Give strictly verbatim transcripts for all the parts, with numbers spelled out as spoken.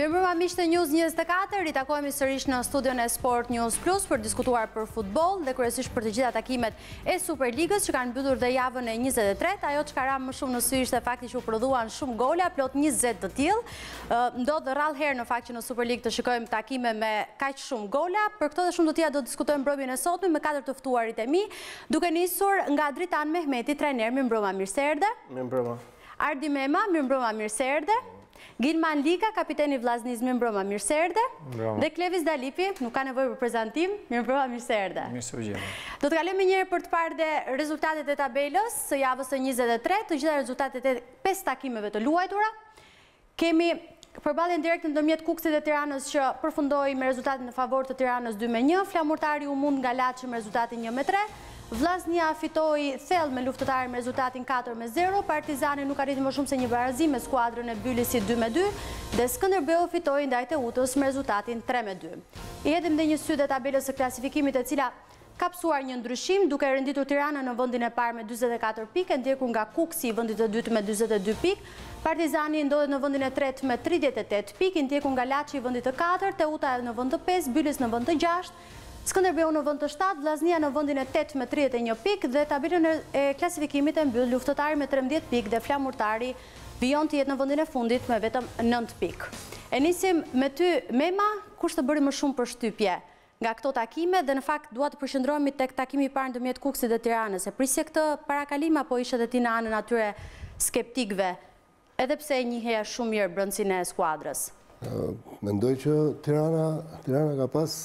Mirëmbrëma miqtë e News njëzet e katër, ritakohemi sërish në studion e Sport News Plus për diskutuar për futboll dhe kryesisht për të gjitha takimet e Superligës që kanë mbyllur dhe javën e njëzet e tretë. Ajo që ka ra më shumë në sy ishte fakti që u prodhuan shumë gola, plot njëzet të tillë. Ndodh rrallë herë në fakt që në Superligë të shikojmë takime me kaq shumë gola. Për këtë dhe shumë të tjera do të diskutojmë mbrëmjen e sotme me katër të ftuarit e mi, duke nisur nga Dritan Mehmeti, trajner. Mirëmbrëma, mirë se erdhe. Mirëmbrëma. Ardi Mema, mirëmbrëma, mirë se erdhe. Gilman Lika, kapiteni Vllaznis, mirëmbrëma, mirë se erdhe. Dhe Klevis Dalipi, nuk ka nevojë për prezantim, mirëmbrëma, mirë se erdhe. Mirë se u gjema. Do të kalojmë njëherë për të parë dhe rezultatet e tabelës së javës së njëzet e tretë, të gjitha rezultatet e pesë takimeve të luajtura. Kemi përballjen direkte ndërmjet Kukësit dhe Tiranës që përfundoi me rezultatin në favor të Tiranës dy me një, Flamurtari u mund nga Laçi me rezultatin një me tre. Vllaznia fitoi thellë me luftëtarin me rezultatin katër me zero, Partizani nuk arriti më shumë se një barazim me skuadrën e Bylisit dy me dy, dhe Skënderbeu fitoi ndaj Teutës me rezultatin tre me dy. I hedhim dhe një sy te tabelës së klasifikimit e cila ka psuar një ndryshim, duke renditur Tirana në vendin e parë me dyzet e katër pikë, ndjekur nga Kuksi i vendit të dytë me dyzet e dy pikë. Partizani ndodhet në vendin e tretë me tridhjetë e tetë pikë, ndjekur nga Laçi i vendit të katërt, Teuta në vend të pesë, Bylis në vend të gjashtë. Skënderbeu në vend të shtatë, Vllaznia në vendin e tetë me tridhjetë e një pikë dhe tabelën e klasifikimit e mbyll luftëtari me trembëdhjetë pikë dhe Flamurtari vijon të jetë në vendin e fundit me vetëm nëntë pikë. E nisim me ty, Mema, kush të bëri më shumë përshtypje nga këto takime dhe në fakt dua të përqendrohemi tek takimi i parë ndërmjet Kukësit dhe Tiranës. E prisje këtë parakalim apo ishe edhe ti në anën atyre skeptikëve, edhe pse e njihej shumë mirë brendësinë e skuadrës? Mendoj që Tirana Tirana ka pas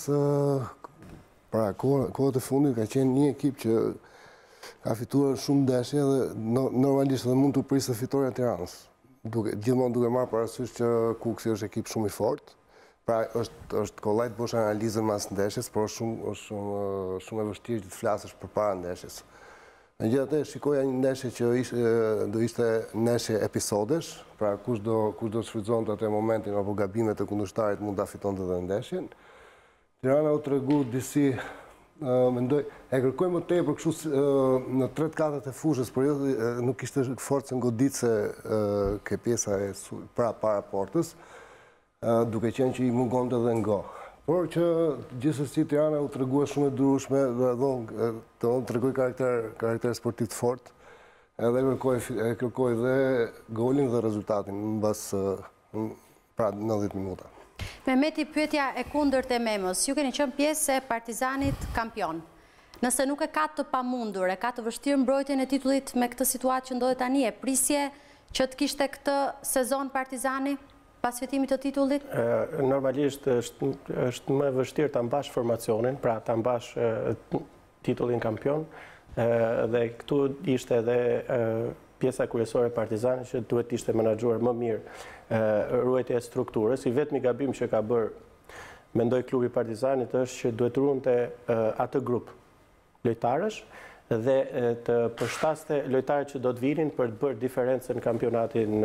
Pra, kohët e fundit ka qenë një ekip që ka fituar shumë ndeshje dhe normalisht dhe mund të prisë fitoria Tiranës. Gjithmonë duke marrë parasysh që Kuksi është ekip shumë i fortë. Pra, është është kollaj të bësh analizën mas ndeshjes, por shumë shumë shumë e vështirë që të flasësh përpara ndeshjes. Megjithatë, shikoja një ndeshje që ishte do ishte ndeshje episodesh, pra kush do kush do të shfrytëzonte atë momentin apo gabimet e kundërshtarit mund ta fitonte edhe ndeshjen. Tirana u tregu disi, mendoj, e kërkoj më tepër kështu në tret katët e fushës, por jo nuk ishte forcë goditse ke pjesa e pra para portës, duke qenë që i mungonte edhe ngo. Por që gjithsesi Tirana u tregua shumë e durueshme dhe do të tregoj karakter karakter sportiv të fortë, edhe kërkoj e kërkoj dhe golin dhe rezultatin mbas pra nëntëdhjetë minuta. Mehmeti, pyetja e kundërt e Memës. Ju keni qenë pjesë e Partizanit kampion. Nëse nuk e ka të pamundur, e ka të vështirë mbrojtjen e titullit me këtë situatë që ndodhet tani, e prisje që të kishte këtë sezon Partizani pas fitimit të titullit? Normalisht është është më vështirë ta mbash formacionin, pra ta mbash titullin kampion, dhe këtu ishte edhe pjesa kryesore e Partizanit që duhet të ishte menaxhuar më mirë ruajtja e strukturës. I vetmi gabim që ka bërë, mendoj, klubi Partizanit është që duhet ruante atë grup lojtarësh dhe të përshtaste lojtarët që do të vinin për të bërë diferencën në kampionatin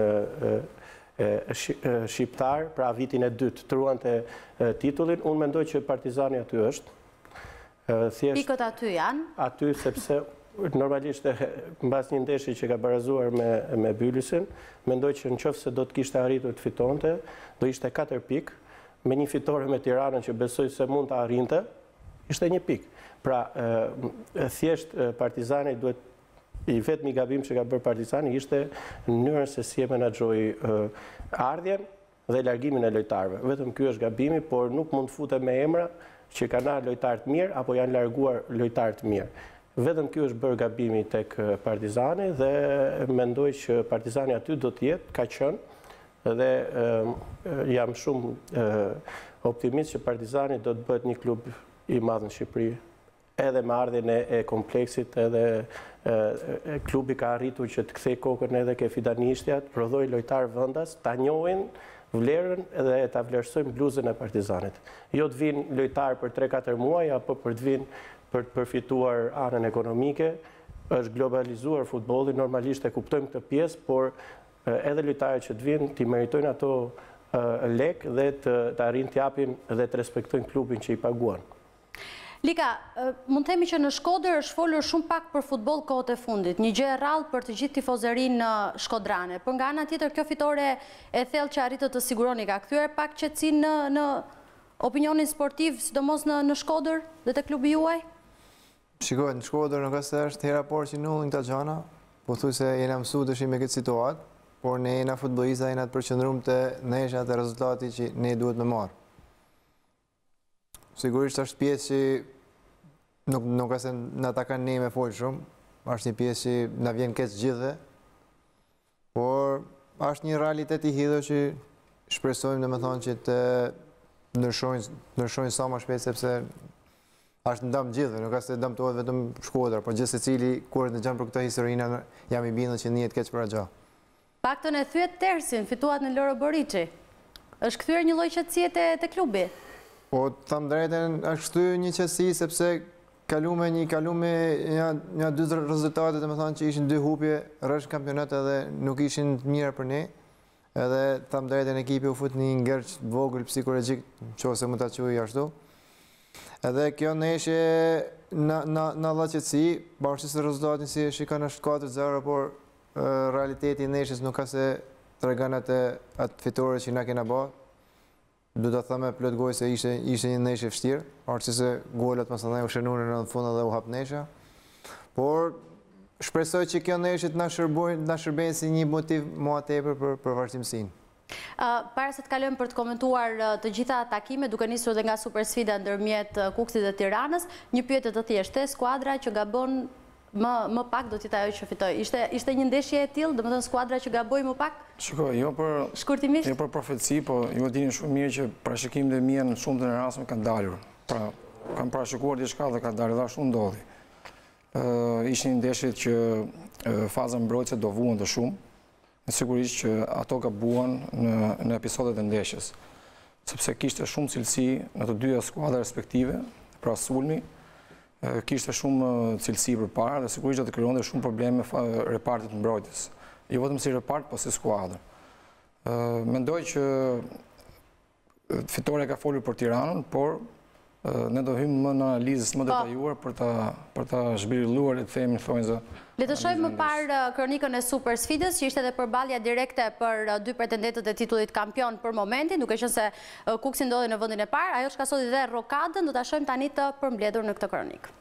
shqiptar, pra vitin e dytë, të ruante titullin. Unë mendoj që Partizani aty është. Pikët aty janë? Aty sepse normalisht mbas një ndeshje që ka barazuar me me Bylisin, mendoj që nëse do të kishte arritur të fitonte, do ishte katër pikë, me një fitore me Tiranën që besoj se mund ta arrinte, ishte një pikë. Pra, e, thjesht Partizani duhet, i vetmi gabim që ka bërë Partizani ishte në mënyrën se si e menaxhoi ardhjen dhe largimin e lojtarëve. Vetëm ky është gabimi, por nuk mund të futet me emra që kanë ardhur lojtarë të mirë apo janë larguar lojtarë të mirë. Vetëm ky është bërë gabimi tek Partizani dhe mendoj që Partizani aty do të jetë, ka qenë, dhe jam shumë optimist që Partizani do të bëhet një klub i madh në Shqipëri, edhe me ardhjen e kompleksit, edhe klubi ka arritur që të kthej kokën edhe ke fidanishtjat, prodhoi lojtarë vendas, ta njohin vlerën edhe ta vlerësojnë bluzën e Partizanit. Jo të vinë lojtarë për tre katër muaj apo për të vinë për të përfituar anën ekonomike. Është globalizuar futbolli, normalisht e kuptojmë këtë pjesë, por edhe lojtarët që të vinë të meritojnë ato lek dhe të arrijnë të japin dhe të respektojnë klubin që i paguan. Lika, mund themi që në Shkodër është folur shumë pak për futboll kohët e fundit, një gjë e rrallë për të gjithë tifozërinë shkodrane. Por nga ana tjetër, kjo fitore e thellë që arritët të siguroni ka kthyer pak qetësinë në, në opinionin sportiv, sidomos në, në Shkodër dhe te klubi juaj? Shikoj, në Shkodër nuk është hera por që nullin këta gjana, po thuj se jena mësu të shimë me këtë situatë, por ne jena futbollista jena të përqëndrum të nesha të rezultati që ne duhet me marë. Sigurisht është pjesë që nuk, nuk asë në ta kanë ne me folë shumë, është një pjesë që në vjen këtë gjithë, por është një realitet i hidho që shpresojmë dhe me thonë që të nërshojnë sa më shpejt, sepse është ndam gjithë, nuk asë të dëmtohet vetëm Shkodra, por gjithë se cili kur të gjanë për këta historina, jam i bindë që njët keq për a gja. Paktën e thyet Tersin, fituat në Loro Borici. Është kthyer një lloj qetësie te klubi? Po, thamë drejten, është kthyer një qetësi, sepse kalume një kalume një dy rezultate, dhe me thonë që ishin dy hupje rreth kampionat edhe nuk ishin të mira për ne. Edhe thamë drejten ekipi u fut një ngërç vogël psikologjik, nëse mund ta quaj ashtu. Edhe kjo neshe na dha qetësi, pavarësisht se rezultatin si e shikon është katër zero, por realiteti i neshës nuk ka se tregon atë atë fitore që na kena bërë. Du të thëme plot gojë se ishte një neshë vështirë, arësi se golet më së dhej u shënurën në fund dhe u hap nesha. Por shpresoj që kjo neshë të na shërbejnë si një motiv mua tepër për vazhdimsinë. Para se të kalojmë për të komentuar të gjitha takime, duke nisur dhe nga supersfida ndërmjet Kukësit dhe Tiranës, një pyetje të thjeshtë, skuadra që gabon më pak do t'jeta ajo që fitoj. Ishte një ndeshje e tillë, domethënë skuadra që gaboi më pak? Shikoj, jo për shkurtimisht, jo për profetësi, po ju dini shumë mirë që parashikimet e mia në shumtën e rasteve kanë dalur. Pra, kam parashikuar diçka dhe ka dalë, dhe ashtu ndodhi. Ishin ndeshjet që faza mbrojtëse do vuan të shumë, dhe sigurisht që ato gabuan në episodet e ndeshjes, sepse kishte shumë cilësi në të dyja skuadra respektive, pra sulmi, kishte shumë cilësi për para dhe sigurisht do të krijonte shumë probleme me repartit mbrojtjes. Jo vetëm si repart, po si skuadër. Mendoj që fitoria ka folur për Tiranën, por ne do hymë më në analizës më detajuar për ta zhvilluar e të themi thonjë. Le të shohim më parë kronikën e super sfidës, që ishte edhe përballja direkte për dy pretendentët e titullit kampion për momentin, duke qenë se Kuksi ndodhi në vendin e parë, ajo që ka sot dhe rokadën, do ta shohim tani të përmbledhur në këtë kronikë.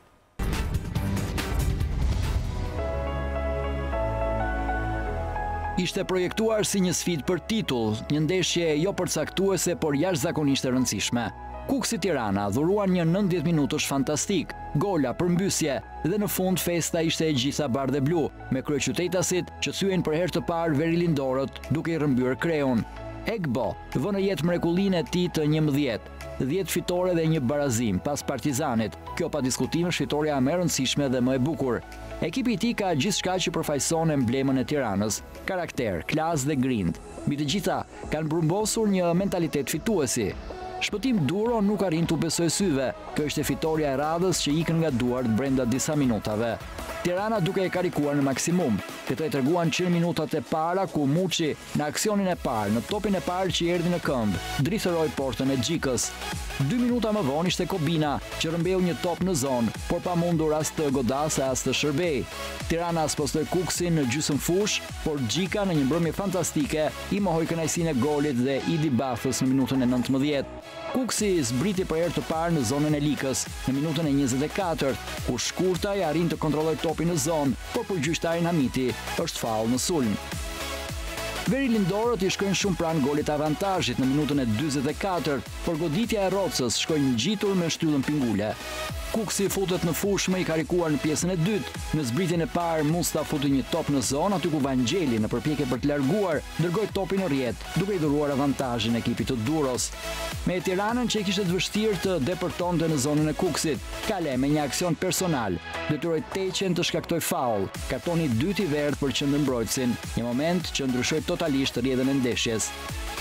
Ishte projektuar si një sfidë për titull, një ndeshje jo përcaktuese, por jashtëzakonisht e rëndësishme. Kuksi Tirana dhuruan një nëntëdhjetë minutësh fantastik, gola, përmbysje dhe në fund festa ishte e gjitha bardhë e blu, me kryeqytetasit që thyen për herë të parë veri lindorët duke i rrëmbyer kreun. Egbo vë në jetë mrekullinë e tij të njëmbëdhjetë, dhjetë fitore dhe një barazim pas Partizanit. Kjo pa diskutim është fitoria më e rëndësishme dhe më e bukur. Ekipi i tij ka gjithçka që përfaqëson emblemën e Tiranës: karakter, klasë dhe grind. Mbi të gjitha kanë brumbosur një mentalitet fituesi. Shpëtim Duro nuk arrin t'u besoj syve. Kjo ishte fitoria e radhës që ikën nga duart brenda disa minutave. Tirana duke e karikuar në maksimum. Këto e treguan që në minutat e para ku Muçi në aksionin e parë, në topin e parë që i erdhi në këmbë, drithëroi portën e Xhikës. Dy minuta më vonë ishte Kobina që rrëmbeu një top në zonë, por pa mundur as të godasë as të shërbej. Tirana spostoi Kuksin në gjysmëfush, por Xhika në një mbrëmje fantastike i mohoi kënaqësinë e golit dhe Idi Bafës në minutën e nëntëmbëdhjetë. Kuksi zbriti për herë të parë në zonën e Likës, në minutën e njëzet e katërt, ku Shkurtaj arrin të kontrolloj topin në zonë, por për gjyqtarin Hamiti është faull në sulm. Veri lindorët i shkojnë shumë pranë golit avantazhit në minutën e dyzet e katërt, por goditja e Rocës shkoi ngjitur me shtyllën pingule. Kuksi futet në fushë më i karikuar në pjesën e dytë. Në zbritjen e parë Musta futi një top në zonë aty ku Vangjeli në përpjekje për të larguar dërgoi topin në rrjet, duke i dhuruar avantazhin ekipit të Duros. Me Tiranën që kishte të vështirë të depërtonte në zonën e Kuksit, Kale me një aksion personal detyroi Teqen të shkaktoj faull, kartoni i dytë i verdh për qendërmbrojtësin, një moment që ndryshoi totalisht rrjedhën e ndeshjes.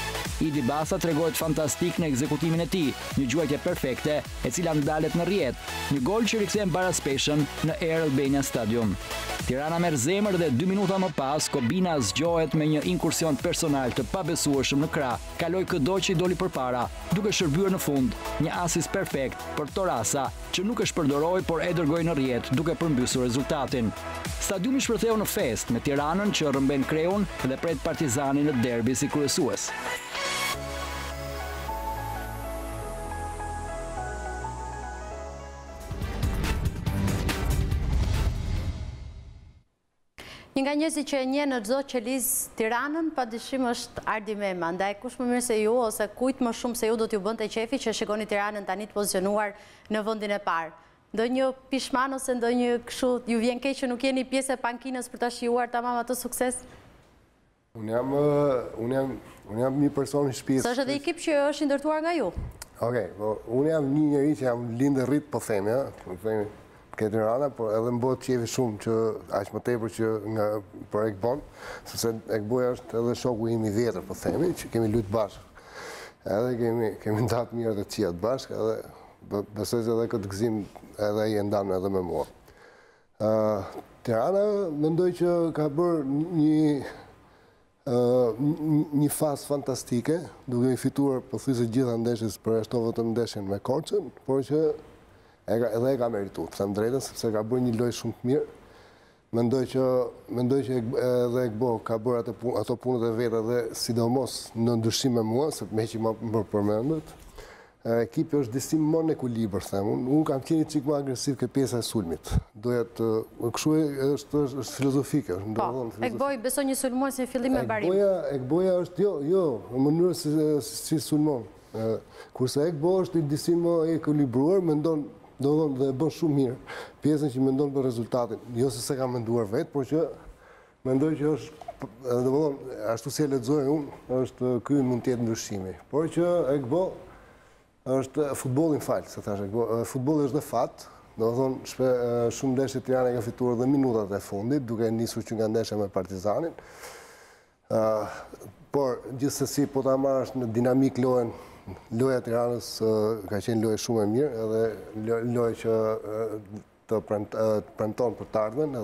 Idi Basa tregohet fantastik në ekzekutimin e tij, një gjuajtje perfekte, e cila ndalet në rrjet, një gol që rikthen Baraspeshën në Air Albania Stadium. Tirana merr zemër dhe dy minuta më pas, Kobina zgjohet me një inkursion personal të pabesueshëm në krah, kaloi këdo që i doli përpara, duke shërbyer në fund një asis perfekt për Torasa, që nuk e shpërdoroi por e dërgoi në rrjet duke përmbysur rezultatin. Stadiumi shpërtheu në fest me Tiranën që rrëmben Kreun dhe pret Partizanin në derbi si kryesues. Një nga njerëzit që e njeh në çdo qeliz Tiranën, padyshim është Ardi Mema. Ndaj kush më mirë se ju ose kujt më shumë se ju do t'ju bënte qefi që shikoni Tiranën tani të pozicionuar në vendin e parë. Ndonjë pishman ose ndonjë kështu ju vjen keq që nuk jeni pjesë e pankinës për ta shijuar tamam atë sukses? Unë jam unë jam unë jam një person i shtëpisë. Sa është edhe ekip që është i ndërtuar nga ju? Okej, po unë jam një njerëz që jam lindë rrit po them, ja, po them ke Tirana, por edhe më bëhet qefi shumë që aq më tepër që nga për Ekbon, sepse Ekboja është edhe shoku im i vjetër, po themi, që kemi luajtur bashkë. Edhe kemi kemi ndatë mirë të qiat bashkë, edhe besoj se edhe këtë gëzim edhe i ndan edhe me mua. Uh, Tirana mendoj që ka bërë një uh, një fazë fantastike, duke i fituar pothuajse gjitha ndeshjes për ashtu vetëm ndeshjen me Korçën, por që edhe e ka merituar, të them drejtën, sepse ka bërë një lojë shumë të mirë. Mendoj që mendoj që edhe Ekbo ka bërë ato punë, ato punët e veta dhe sidomos në ndryshim me mua, se me që më përmendet. Ekipi është disi më në ekuilibër, them unë. Unë kam qenë çik më agresiv ke pjesa e sulmit. Doja të kështu është është filozofike, është ndonjëherë. Ekboj beson një sulmues në fillim me barim. Ekboja, Ekboja është jo, jo, në mënyrë si, si sulmon. Kurse Ekbo është i disi më ekuilibruar, mendon do thonë dhe e bën shumë mirë pjesën që mendon për rezultatin. Jo se se ka menduar vetë, por që mendoj që është, do thonë, ashtu si e lexoj unë, është ky mund të jetë ndryshimi. Por që Ekbo është futbollin fal, se thash Ekbo, futbolli është dhe fat, do thonë shpe, shumë ndeshje Tirana ka fituar dhe minutat e fundit, duke nisur që nga ndeshja me Partizanin. Uh, por gjithsesi po ta marrësh në dinamik lojën, loja e Tiranës ka qenë lojë shumë e mirë, edhe lojë që të premton për të ardhmen,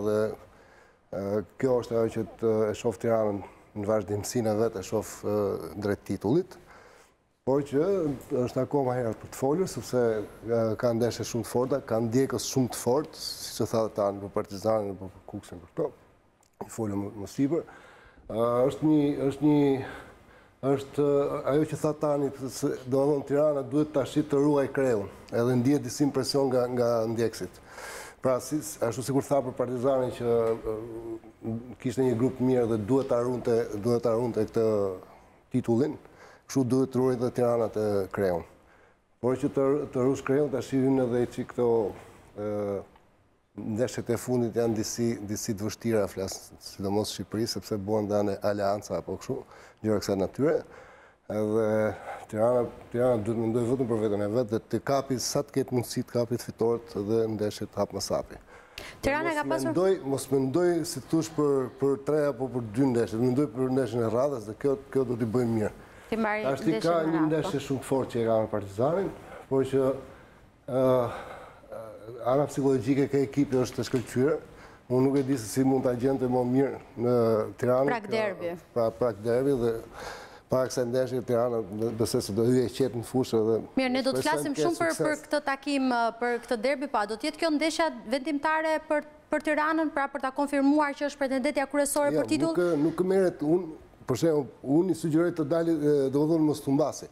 edhe kjo është ajo që të e shoh Tiranën në vazhdimsinë e vet, e shoh drejt titullit, por që është akoma herët për të folur, sepse ka ndeshje shumë të forta, ka ndjekës shumë të fortë, siç e tha tani për Partizanin apo për Kuksin për këto. I folëm më sipër. Është një është një është ajo që tha tani, do të thonë Tirana duhet tash të ruaj Kreun, edhe ndjehet disi impresion nga nga ndjekësit. Pra, si, ashtu sikur tha për Partizanin që uh, kishte një grup mirë dhe duhet ta harronte, duhet ta harronte këtë titullin, kështu duhet të ruaj dhe Tirana të Kreun. Por që të të rush Kreun tash hyn edhe çik këto uh, ndeshjet e fundit janë disi disi të vështira, flas sidomos Shqipëri, sepse bëhen dhe aleanca apo kështu, gjëra kësaj natyre. Edhe Tirana, Tirana duhet mendoj vetëm për veten e vet dhe të kapi sa të ketë mundësi të kapi fitoret dhe ndeshjet hap më sapi. Tirana ka pasur mendoj, mos mendoj si thosh për për tre apo për dy ndeshje, mendoj për ndeshjen e radhës dhe kjo kjo do t'i bëjmë mirë. Ti marrë ndeshjen ka një ndeshje shumë të fortë që e ka me Partizanin, por që uh, ana psikologjike ke ekipi është të shkëlqyer. Unë nuk e di se si mund ta gjente më mirë në Tiranë. Prak derbi. Pra prak derbi dhe para kësaj ndeshje Tirana besoj se do hyjë qetë në fushë dhe mirë, ne do të flasim shumë për për këtë takim, për këtë derbi, pa do të jetë kjo ndeshja vendimtare për për Tiranën, pra për ta konfirmuar që është pretendentja kryesore për titull. Nuk nuk merret unë, për shembull, unë i sugjeroj të dalë domethënë mos tumbasi.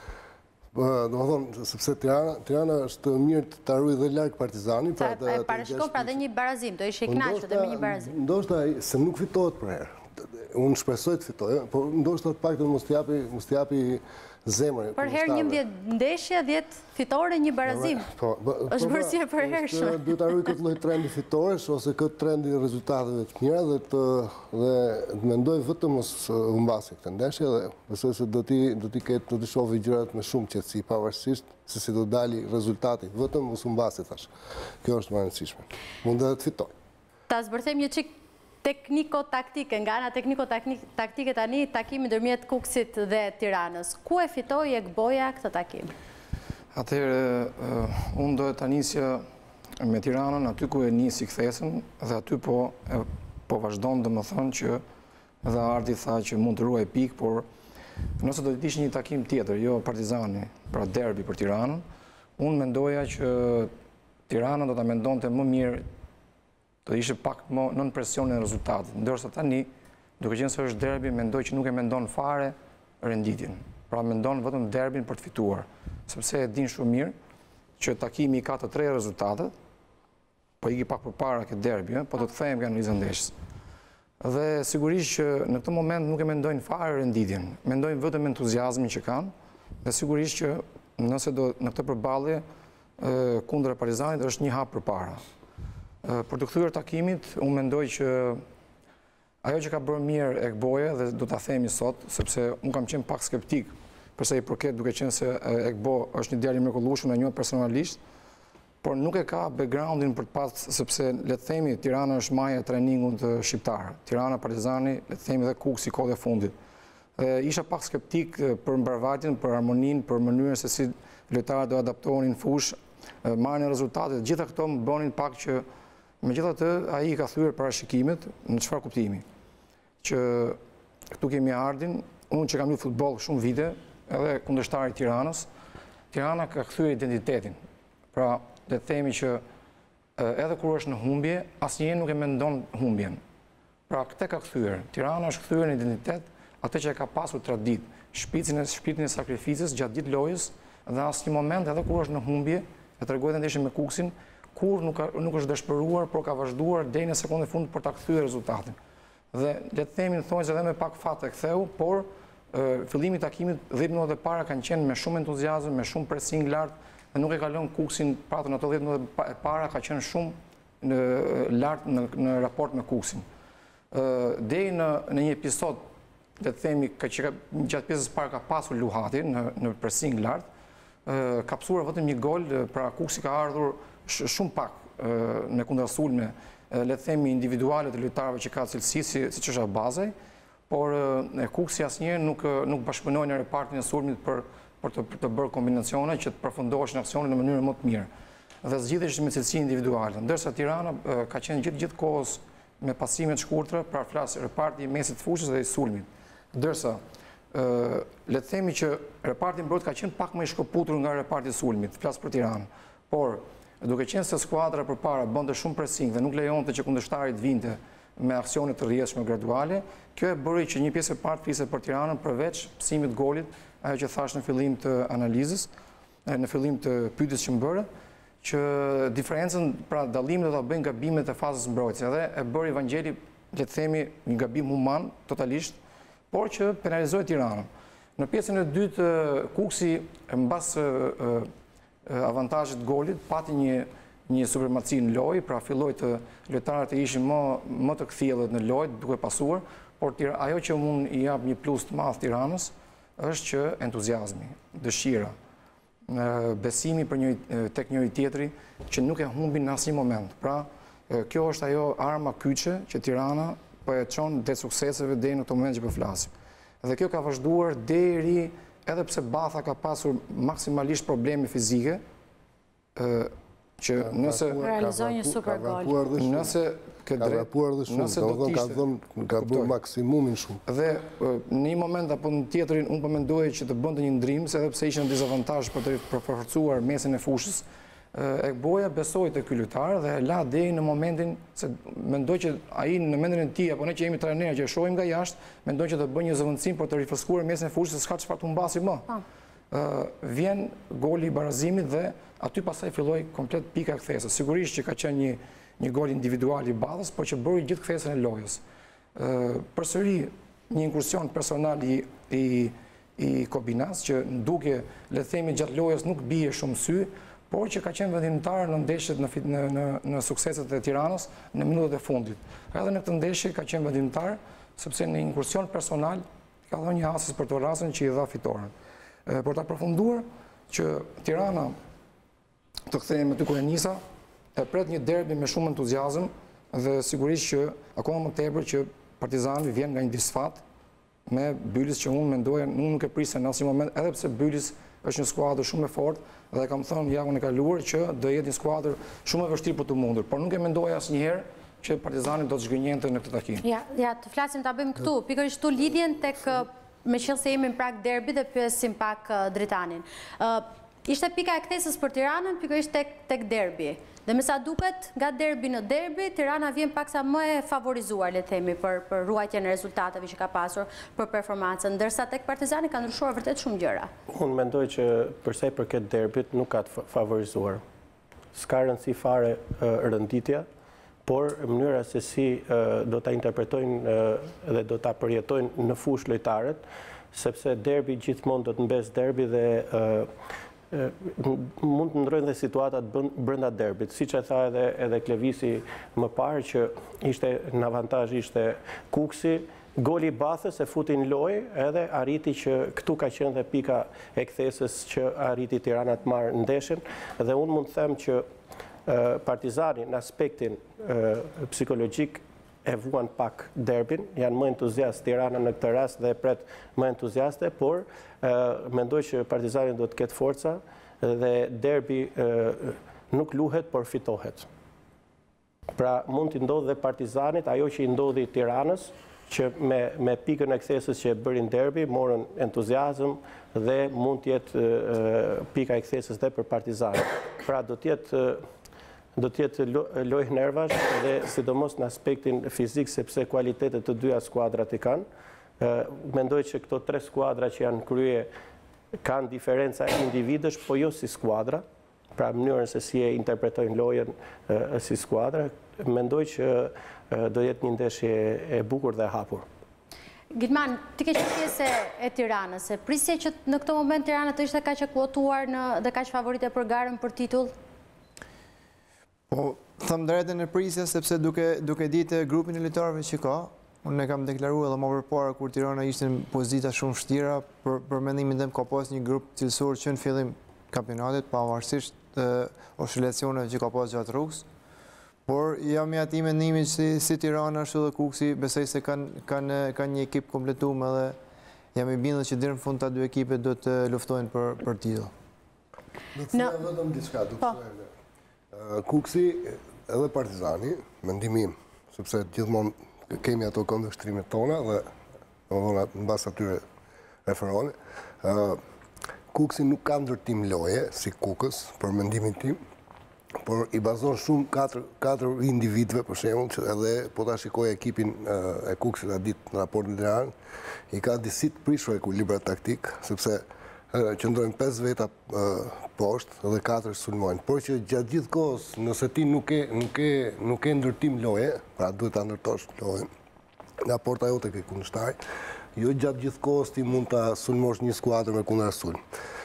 Domethënë sepse Tirana Tirana është mirë të ta ruajë dhe larg Partizanin, pra të parashikon pra dhe një barazim, do ishte i kënaqur dhe me një barazim. Ndoshta se nuk fitohet për herë. Unë shpresoj të fitojë, por ndoshta të paktën mos t'i japi mos t'i japi zemër. Për herë njëmbëdhjetë ndeshje, dhjetë fitore, një barazim. Po, është bërë si e përhershme. Duhet ta ruaj këtë lloj trendi fitoresh ose këtë trendi rezultateve të mira dhe të dhe mendoj vetëm mos humbasi këtë ndeshje dhe besoj se do t'i do t'i ketë do t'i shohë gjërat me shumë qetësi, pavarësisht se si do dali rezultati, vetëm mos humbasi thash. Kjo është më e rëndësishme. Mund të fitojë. Ta zbërthejmë një çik tekniko-taktike, nga ana tekniko-taktike tani, takimi ndërmjet Kukësit dhe Tiranës. Ku e fitoi Ekboja këtë takim? Atëherë, unë do të nisja me Tiranën aty ku e nisi kthesën dhe aty po, po vazhdon dhe më thënë që dhe Arti tha që mund të ruaj pikë, por nëse do të ishte një takim tjetër, jo Partizani, pra derbi për Tiranën, unë mendoja që Tirana do të mendonte më mirë, do ishte pak më nën presionin e rezultatit. Ndërsa tani, duke qenë se është derbi, mendoj që nuk e mendon fare renditjen. Pra mendon vetëm derbin për të fituar, sepse e din shumë mirë që takimi ka të tre rezultatet, po iki pak përpara këtë derbi, po do të kthehem nga analiza ndeshjes. Dhe sigurisht që në këtë moment nuk e mendojnë fare renditjen, mendojnë vetëm entuziazmin që kanë, dhe sigurisht që nëse do në këtë përballje kundër Partizanit është një hap përpara. Për të kthyer takimit, unë mendoj që ajo që ka bërë mirë Ekboja dhe do ta themi sot, sepse unë kam qenë pak skeptik përsa i përket duke qenë se Ekbo është një djalë i mrekullueshëm, e njoh personalisht, por nuk e ka backgroundin për të pasur, sepse le të themi Tirana është maja e trajningut shqiptar. Tirana, Partizani, le të themi dhe Kuksi kohët e fundit. Dhe isha pak skeptik për mbarvajtjen, për harmoninë, për mënyrën se si lojtarët do adaptohen në fushë, marrin rezultatet. Gjitha këto më bënin pak që megjithatë ai i ka thyer parashikimet në çfarë kuptimi. Që këtu kemi Ardin, unë që kam luajtur futboll shumë vite, edhe kundërshtari i Tiranës, Tirana ka kthyer identitetin. Pra, le të themi që edhe kur është në humbje, asnjëherë nuk e mendon humbjen. Pra, këtë ka kthyer. Tirana është kthyer në identitet, atë që e ka pasur tradit, shpirtin e shpirtin e sakrificës gjatë gjithë lojës, dhe asnjë moment edhe kur është në humbje, e tregoi të ndeshjen me Kuksin, kur nuk, ka, nuk është dëshpëruar, por ka vazhduar deri në sekondën e fundit për ta kthyer rezultatin. Dhe le të themi thonjë edhe me pak fat e ktheu, por e, fillimi i takimit dhjetë minuta para kanë qenë me shumë entuziazëm, me shumë pressing lart, dhe nuk e ka lënë Kuksin patën ato dhjetë minuta e para ka qenë shumë në lart në, në raport me Kuksin. Ë deri në në një episod, le të themi ka që gjatë pjesës parë ka pasur Luhati në në pressing lart, ë ka psuar vetëm një gol, pra Kuksi ka ardhur shumë pak në kundërsulme, le të themi individuale të lojtarëve që ka cilësi, si, siç është Abazaj, por Kuksi asnjëherë nuk nuk bashkëpunoi në repartin e sulmit për për të, për të bërë kombinacione që të përfundoheshin aksionin në mënyrë më të mirë. Dhe zgjidheshin me cilësi individuale, ndërsa Tirana ka qenë gjithë gjithë kohës me pasime të shkurtra, pra flas reparti i mesit të fushës dhe i sulmit. Ndërsa le të themi që reparti mbrojtës ka qenë pak më i shkëputur nga reparti i sulmit, flas për Tiranën. Por duke qenë se skuadra përpara bënte shumë pressing dhe nuk lejonte që kundërshtarit vinte me aksione të rrjedhshme graduale, kjo e bëri që një pjesë e parë fliste për Tiranën përveç psimit golit, ajo që thash në fillim të analizës, në fillim të pyetjes që më bëre, që diferencën, pra dallimin do ta bëjnë gabimet e fazës mbrojtëse, edhe e bëri Vangjeli, le të themi, një gabim human totalisht, por që penalizoi Tiranën. Në pjesën e dytë Kuksi mbas avantazhit golit pati një një supremaci në lojë, pra filloi të lojtarët të ishin më më të kthjellët në lojë duke pasuar, por tira, ajo që mund i jap një plus të madh Tiranës është që entuziazmi, dëshira, besimi për një tek njëri tjetri që nuk e humbin në asnjë moment. Pra, kjo është ajo arma kyçe që Tirana po e çon te sukseseve deri në këtë moment që po flasim. Dhe kjo ka vazhduar deri edhe pse Batha ka pasur maksimalisht probleme fizike, që nëse realizoi një super gol. Nëse Ka rapuar dhe shumë, nëse do të ka thënë, ka bërë maksimumin shumë. Dhe në një moment apo në tjetërin, unë përmendoj që të bënte një ndrim, se edhe pse ishte në dizavantazh për të përforcuar mesin e fushës, Ekboja besoi te ky lojtar dhe la deri në momentin se mendoj që ai në mendjen e tij apo ne që jemi trajnerë që e shohim nga jashtë, mendoj që do të bëjë një zëvendësim për të rifreskuar mesin e fushës, s'ka çfarë të humbasi më. Vjen goli i barazimit dhe aty pastaj filloi komplet pika kthesës. Sigurisht që ka qenë një një gol individual i Badhës, por që bëri gjithë kthesën e lojës. Përsëri një inkursion personal i i i Kobinas që duke le të themi gjatë lojës nuk bie shumë sy, por që ka qenë vendimtar në ndeshjet në, në, në, në sukseset e Tiranës në minutat e fundit. Edhe në këtë ndeshje ka qenë vendimtar, sepse në inkursion personal ka dhënë një asis për të rasën që i dha fitoren. E, por të përfunduar që Tirana, të kthehemi aty ku e nisa, e pret një derbi me shumë entuziazëm, dhe sigurisht që akoma më tepër që Partizani vjen nga një disfat me Bylis që unë mendoja, unë nuk e prisja në asnjë moment, edhe pse Bylis është një skuadër shumë e fortë dhe kam thënë javën e kaluar që do jetë një skuadër shumë e vështirë për të mundur, por nuk e mendoja asnjëherë që Partizani do të zhgënjente në këtë takim. Ja, ja, të flasim ta bëjmë këtu, pikërisht këtu lidhjen tek me qenë se jemi në prag derbi dhe pyesim pak Dritanin. Ishte pika e kthesës për Tiranën, pikërisht tek tek derbi. Dhe me sa duket, nga derbi në derbi, Tirana vjen paksa më e favorizuar, le të themi, për për ruajtjen e rezultateve që ka pasur për performancën, ndërsa tek Partizani ka ndryshuar vërtet shumë gjëra. Unë mendoj që përsa i përket derbit nuk ka të favorizuar. S'ka rëndësi fare rënditja, por mënyra se si do ta interpretojnë dhe do ta përjetojnë në fushë lojtarët, sepse derbi gjithmonë do të mbes derbi dhe mund të ndrojnë dhe situatat brenda derbit. Siç e tha edhe edhe Klevisi më parë që ishte në avantazh ishte Kuksi, goli i Bathës e futi në lojë edhe arriti që këtu ka qenë dhe pika e kthesës që arriti Tirana të marrë ndeshjen dhe unë mund të them që Partizani në aspektin psikologjik e vuan pak derbin, janë më entuziast Tirana në këtë rast dhe pret më entuziaste, por mendoj që Partizani do të ketë forca dhe derbi nuk luhet, por fitohet. Pra mund të ndodhë dhe Partizanit, ajo që i ndodhi Tiranës, që me, me pikën e kthesës që e bërin derbi, morën entuziazm dhe mund të jetë pika e kthesës dhe për Partizanit. Pra do të jetë do të jetë lojë nervash dhe sidomos në aspektin fizik, sepse kualitetet të dyja skuadrat i kanë. Mendoj që këto tre skuadra që janë krye kanë diferenca individësh, po jo si skuadra, pra mënyrën se si e interpretojnë lojën si skuadra. Mendoj që do jetë një ndeshje e bukur dhe hapur. Gilman, ti ke qenë pjesë e Tiranës, e prisje që në këtë moment Tirana të ishte kaq e kuotuar dhe kaq favorite për garën për titull? Po, thëmë drejtën e prisja, sepse duke ditë grupin e lojtarëve që ka, unë e kam deklaruar edhe më përpara kur Tirana ishte në pozita shumë vështira, për mendimin tim ka pas një grup cilësor që në fillim kampionatit, pavarësisht oscilacioneve që ka pas gjatë rrugës. Por jam i atij mendimit si Tirana ashtu dhe Kuksi, besoj se kanë një ekip kompletuar edhe jam i bindur që deri në fund ta dy ekipet do të luftojnë për titull. Do të thënë vetëm diçka, do të thënë. Kuksi edhe Partizani, mendimi im, sepse gjithmonë kemi ato këndvështrimet tona dhe në bas atyre referone. Kuksi nuk ka ndërtim loje, si Kukës, për mendimin tim, por i bazon shumë katër individve, për shembull, që edhe po ta shikoj ekipin e Kuksit a ditë në raport në Tiranë, i ka disi të prishur ekuilibrat taktik, sepse qëndrojnë pesë veta poshtë dhe katër sulmojnë. Por që gjatë gjithë kohës, nëse ti nuk e ndërtim loje, pra duhet ta ndërtosh lojen nga porta jote ke kundërshtar, jo gjatë gjithë kohës ti mund ta sulmosh një skuadër me kundër sulm.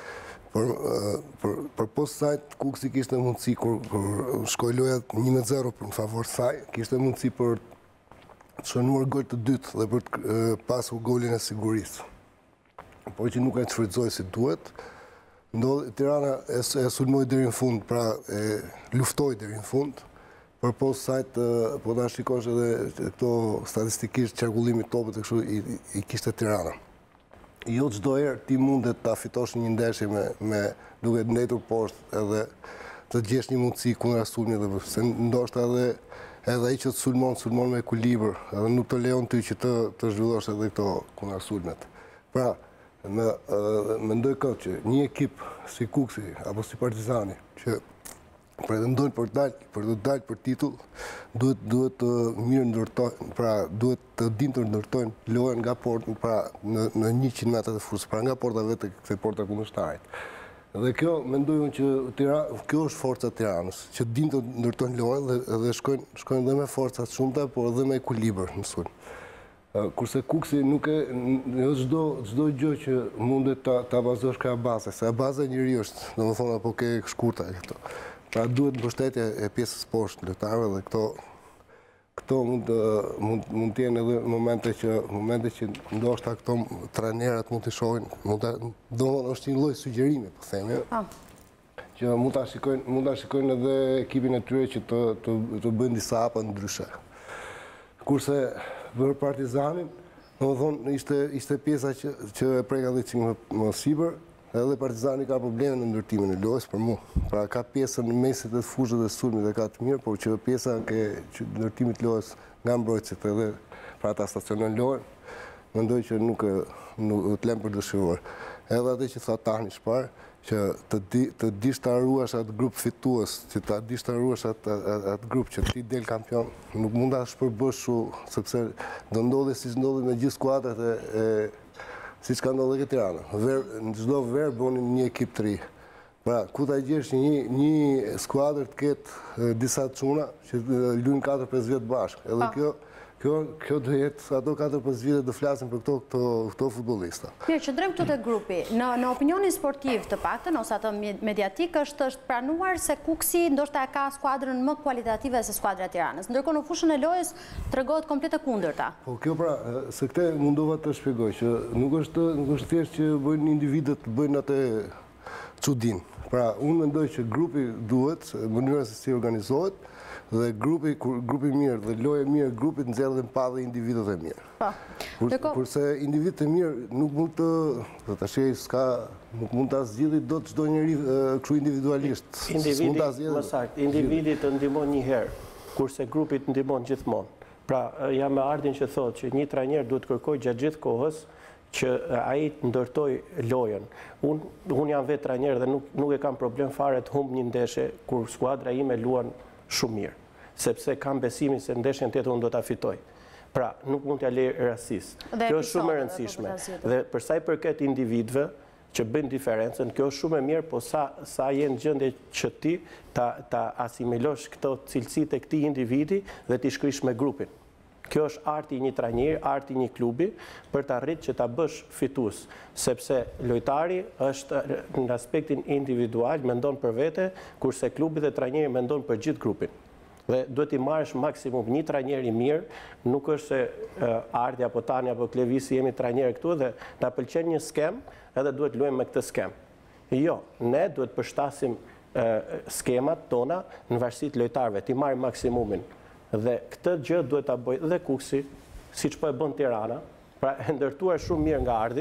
Për post sajt, Kuksi kishte mundësi, kur shkoj loja një me zero në favor saj, kishte mundësi për të shënuar gol të dytë dhe për të pasur golin e sigurisë. Por që nuk e të shfrytëzoj si duhet, Tirana e sulmoj deri në fund, pra e luftoj deri në fund, për post sajt, po ta shikosh edhe këto statistikisht qarkullimit topit e kështu i kishte Tirana. Jo çdo herë ti mundet ta fitosh një ndeshje me duke ndetur poshtë edhe të gjesh një mundësi kundër sulmit dhe se ndoshta edhe edhe ai që të sulmon, sulmon me ekuilibër, edhe nuk të lejon ty që të të zhvillosh edhe këto kundër sulmet. Pra, mendoj këtë që një ekip si Kuksi apo si Partizani që pretendojnë për të dalë për titull, duhet të mirë ndërtojnë, pra duhet të dinë të ndërtojnë lojën nga portë, pra në njëqind metrat e fusë, pra nga porta vetë këthe porta kundërshtarit. Dhe kjo, mendoj unë që kjo është forca Tiranës, që dinë të ndërtojnë lojën dhe shkojnë dhe me forcat shumëta, por dhe me ekuilibër në sulm. Kurse Kuksi nuk e, jo çdo gjë që mundet ta bazosh ka baze, se baza e njëri është, do më thonë, apo ke shkurta e këto. Pra duhet mbështetje e pjesës poshtë lojtarëve dhe këto këto mund të jenë edhe momente që momente që ndoshta këto trajnerët mund të shohin, mund të domethënë është një lloj sugjerimi, po themi, që mund ta shikojnë, mund ta shikojnë edhe ekipin e tyre që të, të, të bëjnë disa hapa ndryshe. Kurse për Partizanin, domethënë ishte ishte pjesa që që e preka dhe çim më sipër, edhe Partizani ka probleme në ndërtimin e lojës për mua. Pra ka pjesën në mesit dhe fushës dhe sulmit dhe ka të mirë, por që pjesa ke që ndërtimit lojës nga mbrojtësit edhe pra ata stacionojnë lojën, mendoj që nuk nuk të lëm për dëshiruar. Edhe atë që tha tani shpar, që të di të dish ta ruash atë grup fitues, që ta dish ta ruash atë atë grup që ti del kampion, nuk mund ta shpërbësh kështu, sepse do ndodhi siç ndodhi me gjithë skuadrat e, e siç ka ndodhur ke Tirana. Ver, në çdo ver bënin një ekip të ri. Pra, ku ta gjesh një një skuadër të ketë disa çuna që luajnë katër pesë vjet bashkë. Edhe kjo Kjo, kjo do jetë, ato katër pesë vite do flasin për këto, këto, këto futbollista. Mirë, qëndrojmë këtu te grupi. Në, në opinionin sportiv të paktën, ose atë mediatik, është, është pranuar se Kuksi ndoshta ka skuadrën më kualitative se skuadra e Tiranës. Ndërkohë në fushën e lojës tregohet komplet e kundërta. Po kjo pra, se këtë mundova të shpjegoj, që nuk është, nuk është thjesht që bëjnë individët të bëjnë atë çudin. Pra, unë mendoj që grupi duhet, mënyra se si organizohet, dhe grupi, grupi mirë dhe loje mirë, grupit nxjerrin pa dhe individët e mirë. Po. Kurse individët e mirë nuk mund të, të tash s'ka, nuk mund ta zgjidhë dot çdo njeri kështu individualisht. Individi, më saktë, individi të ndihmon një herë, kurse grupi të ndihmon gjithmonë. Pra, jam me Ardin që thotë që një trajner duhet kërkojë gjatë gjithë kohës që ai të ndërtoj lojën. Unë un jam vetë trajner dhe nuk, nuk e kam problem fare të humb një ndeshje kur skuadra ime luan shumë mirë, sepse kam besimin se ndeshjen tjetër unë do ta fitoj. Pra, nuk mund t'ja lej rastis. Kjo është shumë e rëndësishme. Dhe për sa i përket individëve që bëjnë diferencën, kjo është shumë e mirë, po sa sa je në gjendje që ti ta ta asimilosh këto cilësitë e këtij individi dhe ti shkrish me grupin. Kjo është arti i një trajneri, arti i një klubi për të arritur që ta bësh fitues, sepse lojtari është në aspektin individual mendon për vete, kurse klubi dhe trajneri mendon për gjithë grupin. Dhe duhet i marrësh maksimum një trajner i mirë, nuk është se uh, Ardi apo Tani apo Klevisi jemi trajnerë këtu dhe na pëlqen një skem, edhe duhet luajmë me këtë skem. Jo, ne duhet përshtasim uh, skemat tona në varësi të lojtarëve, ti marrim maksimumin. Dhe këtë gjë duhet ta bëjë dhe Kuksi, siç po e bën Tirana, pra e ndërtuar shumë mirë nga Ardi,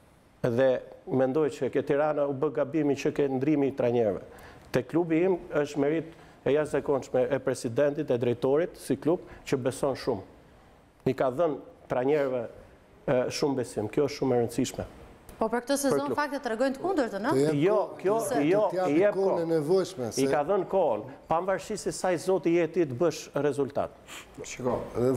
dhe mendoj që ke Tirana u bë gabimi që ke ndrimi i trajnerëve. Te klubi im është merit e jashtëzakonshme e presidentit, e drejtorit si klub që beson shumë. I ka dhënë trajnerëve shumë besim. Kjo është shumë e rëndësishme. Po për këtë sezon fakte tregojnë të kundërtën, ëh? Jo, kjo, jo, i jep kohën. I ka dhënë kohën, pavarësisht se sa i Zoti je ti të bësh rezultat. Shiko,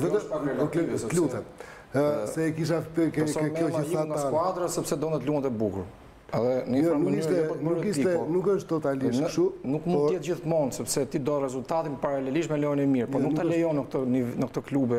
vetëm lutem. Se e kisha ke kjo që tha nga skuadra sepse donë të luante bukur. Edhe në një mënyrë nuk ishte nuk është totalisht kështu. Nuk mund të jetë gjithmonë sepse ti do rezultatin paralelisht me lojën e mirë, por nuk ta lejon në këtë në këtë klube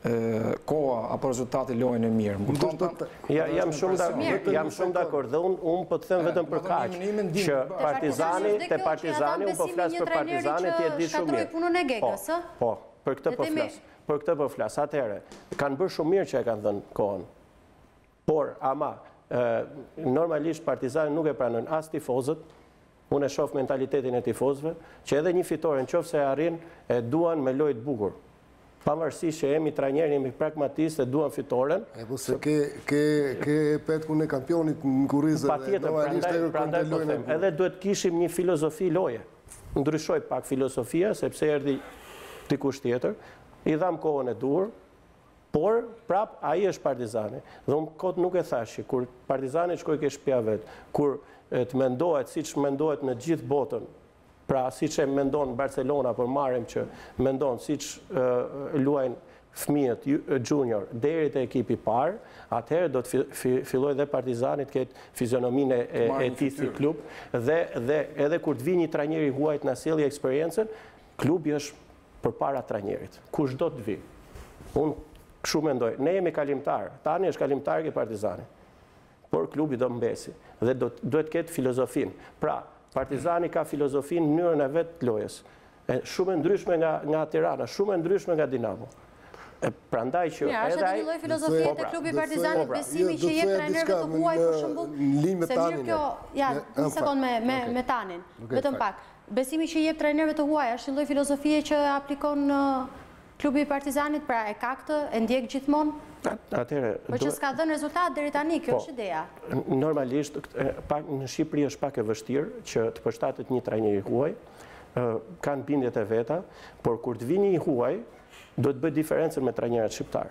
koha apo rezultati lojën e mirë. Ja, jam shumë dakord, jam shumë dakord dhe unë un po të them vetëm për kaq që Partizani, te Partizani, unë po flas për Partizanin, ti e di shumë mirë. Punën e Gegës, ë? Po, për këtë po flas. Për këtë po flas. Atëherë, kanë bërë shumë mirë që e kanë dhënë kohën. Por, ama, normalisht Partizani nuk e pranojnë as tifozët. Unë e shoh mentalitetin e tifozëve, që edhe një fitore nëse e arrin, e duan me lojë të bukur. Pavarësisht që jemi trajner, jemi pragmatistë e duan fitoren. E po se ke ke ke petkun e kampionit në kurrizë dhe normalisht e prandaj po them, edhe duhet kishim një filozofi loje. Ndryshoj pak filozofia sepse erdhi dikush tjetër, i dham kohën e duhur, por prap ai është Partizani. Dhe unë kot nuk e thash kur Partizani shkoi ke shtëpia vet, kur të mendohet siç mendohet në gjithë botën. Pra, si që mendon Barcelona, por marrim që mendon si që uh, luajnë fëmijët junior deri te ekipi parë, atëherë do të filloj dhe Partizani të ketë fizionominë e, e tij si klub, dhe, dhe edhe kur të vi një trajner i huaj të na sjellë eksperiencën, klubi është përpara trajnerit. Kush do të vi? Unë kështu mendoj. Ne jemi kalimtar. Tani është kalimtar ke Partizani. Por klubi do mbesi dhe do duhet të ketë filozofinë. Pra, Partizani ka filozofinë në mënyrën e vet të lojës. E shumë e ndryshme nga nga Tirana, shumë e ndryshme nga Dinamo. Prandaj që Mirë, është edhe një lloj filozofie te klubi Partizanit, besimi që jep trajnerëve të huaj për shembull. Se mirë kjo, ja, një sekond me me me Tanin, vetëm pak. Besimi që jep trajnerëve të huaj është një lloj filozofie që aplikon klubi Partizanit, pra e ka këtë, e ndjek gjithmonë? Atëherë, por që s'ka dhënë rezultat deri tani, kjo është ideja. Normalisht në Shqipëri është pak e vështirë që të përshtatet një trajner i huaj, kanë bindjet e veta, por kur të vini i huaj, do të bëjë diferencën me trajnerët shqiptarë.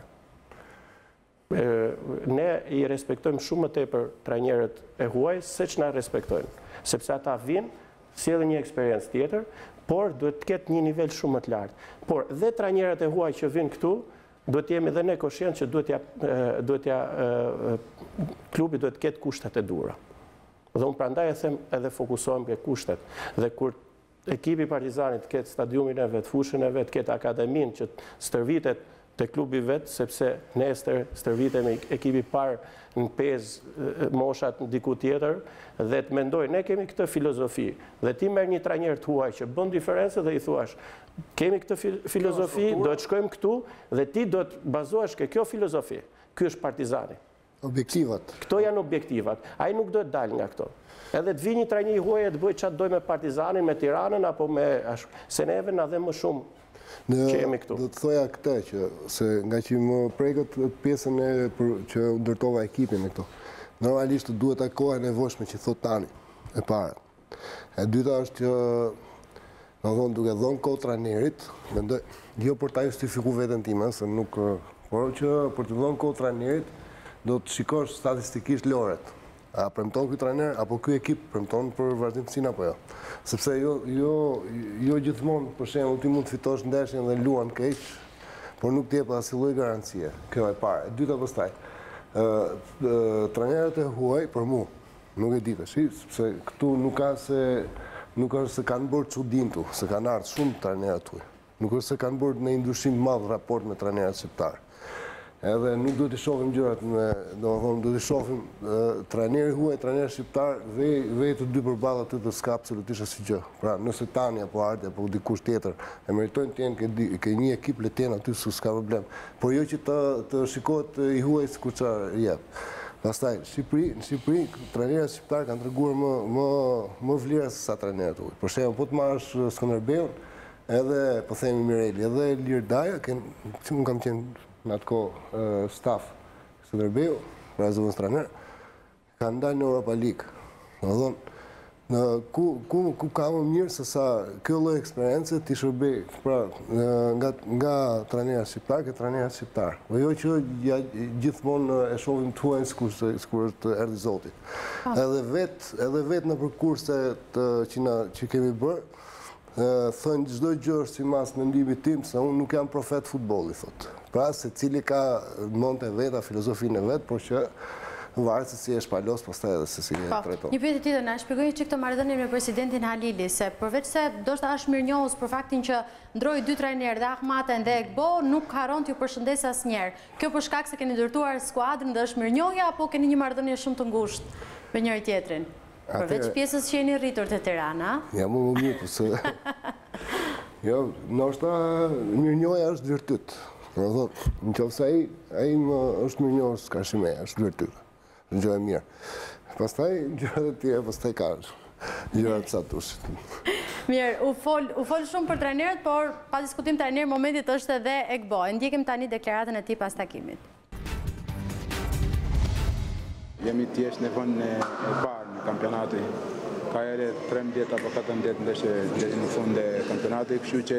Ne i respektojmë shumë më tepër trajnerët e huaj se që na respektojnë, sepse ata vinë, sjellin një eksperiencë tjetër, por duhet të ketë një nivel shumë më të lartë. Por dhe trajnerët e huaj që vinë këtu, duhet jemi dhe ne koshient që duhet ja, duhet ja, klubi duhet ketë kushtet e dura. Dhe unë prandaj e them edhe fokusohem ke kushtet. Dhe kur ekipi Partizanit ketë stadiumin e vetë, fushën e vetë, ketë akademin që stërvitet të klubi vetë, sepse ne stërvitemi ekipi parë në pesë moshat në diku tjetër, dhe të mendoj, ne kemi këtë filozofi, dhe ti merr një trajner të huaj që bën diferencë dhe i thuash, kemi këtë filozofi, do të shkojmë këtu, dhe ti do të bazohesh ke kjo filozofi. Ky është Partizani. Objektivat. Këto janë objektivat. Ai nuk do të dalë nga këto. Edhe të vi një trajner i huaj e të bëjë çfarë doj me Partizanin, me Tiranën, apo me se neve na dhe më shumë që jemi këtu. Do të thoja këtë që, se nga që më prekët pjesën e që ndërtova ekipin e këto, normalisht duhet ta koha e nevojshme që thot Tani, e para. E dyta është që, në thonë, duke dhonë kohë trajnerit, mendoj, jo për ta justifiku veten time, se nuk, por që për të dhonë kohë trajnerit, do të shikosh statistikisht loret. A premton ky trajner, apo ky ekip premton për vazhdimsinë apo jo. Sepse jo, jo, jo gjithmonë, për shembull, ti mund të fitosh ndeshjen dhe luan keq, por nuk t'jep asnjë lloj garancie. Kjo e para. E dyta pastaj, ë trajnerët e huaj për mua, nuk e di tash, sepse këtu nuk ka se nuk është se kanë bërë çudintu, se kanë ardhur shumë trajnerët huaj. Nuk është se kanë bërë në ndryshim madh raport me trajnerët shqiptar. Edhe nuk duhet të shohim gjërat me, domethënë duhet të shohim trajneri huaj, trajner shqiptar dhe dhe të dy përballë aty të s'ka absolutisht asgjë gjë. Pra, nëse Tani apo Ardi apo dikush tjetër e meritojnë të jenë ke, ke një ekip le të jenë aty s'ka problem. Por jo që të të shikohet i huaj sikur çfarë jep. Pastaj, Shqipëri, në Shqipëri, trajnerët shqiptar kanë treguar më më më vlera se sa trajnerët huaj. Për shembull, po të marrësh Skënderbeun, edhe po themi Mireli, edhe Lirdaja, që unë kam qenë në atë kohë staf Skënderbeu, pra zëvendës trajner, kanë dalë në Europa League. Domethënë, ku ku ku ka më mirë se sa kjo lloj eksperiencë ti shërbej, pra nga nga trajnerët shqiptar ke trajnerët shqiptar. Po jo që ja, gjithmonë e shohim të huajn sikur sikur të erdhi Zoti. Edhe vet, edhe vet në kurset që na që kemi bërë, thënë çdo gjë është sipas mendimit tim, se unë nuk jam profet futbolli, thotë. Pra, se cili ka monte veta, filozofinë e vetë, por që varet se si e shpalos, pastaj edhe se si e trajton. Një pyetje tjetër, na shpjegoni çik këtë marrëdhënie me presidentin Halili, se përveç se ndoshta është mirënjohës për faktin që ndroi dy trajnerë, dhe Ahmaten dhe Egbo, nuk harron t'ju përshëndes asnjëherë. Kjo për shkak se keni ndërtuar skuadrën dhe është mirënjohja, apo keni një marrëdhënie shumë të ngushtë me njëri tjetrin? Përveç pjesës që jeni rritur te Tirana. Ja, më më mirë, se jo, ndoshta mirënjohja është virtyt. Në thotë, në qofë se ai, ai më është mirënjohës ka shime, është virtyt. Në gjë e mirë. Pastaj, gjërat e tjera, pastaj ka gjërat sa tushit. Mirë, u fol, u fol shumë për trajnerët, por pa diskutim trajner momentit është edhe Egbo. E ndjekim tani deklaratën e tij pas takimit. Jemi thjesht në vend e parë në kampionati. Ka ere trembëdhjetë apo katërmbëdhjetë ndeshje deri në fund e kampionatit, kështu që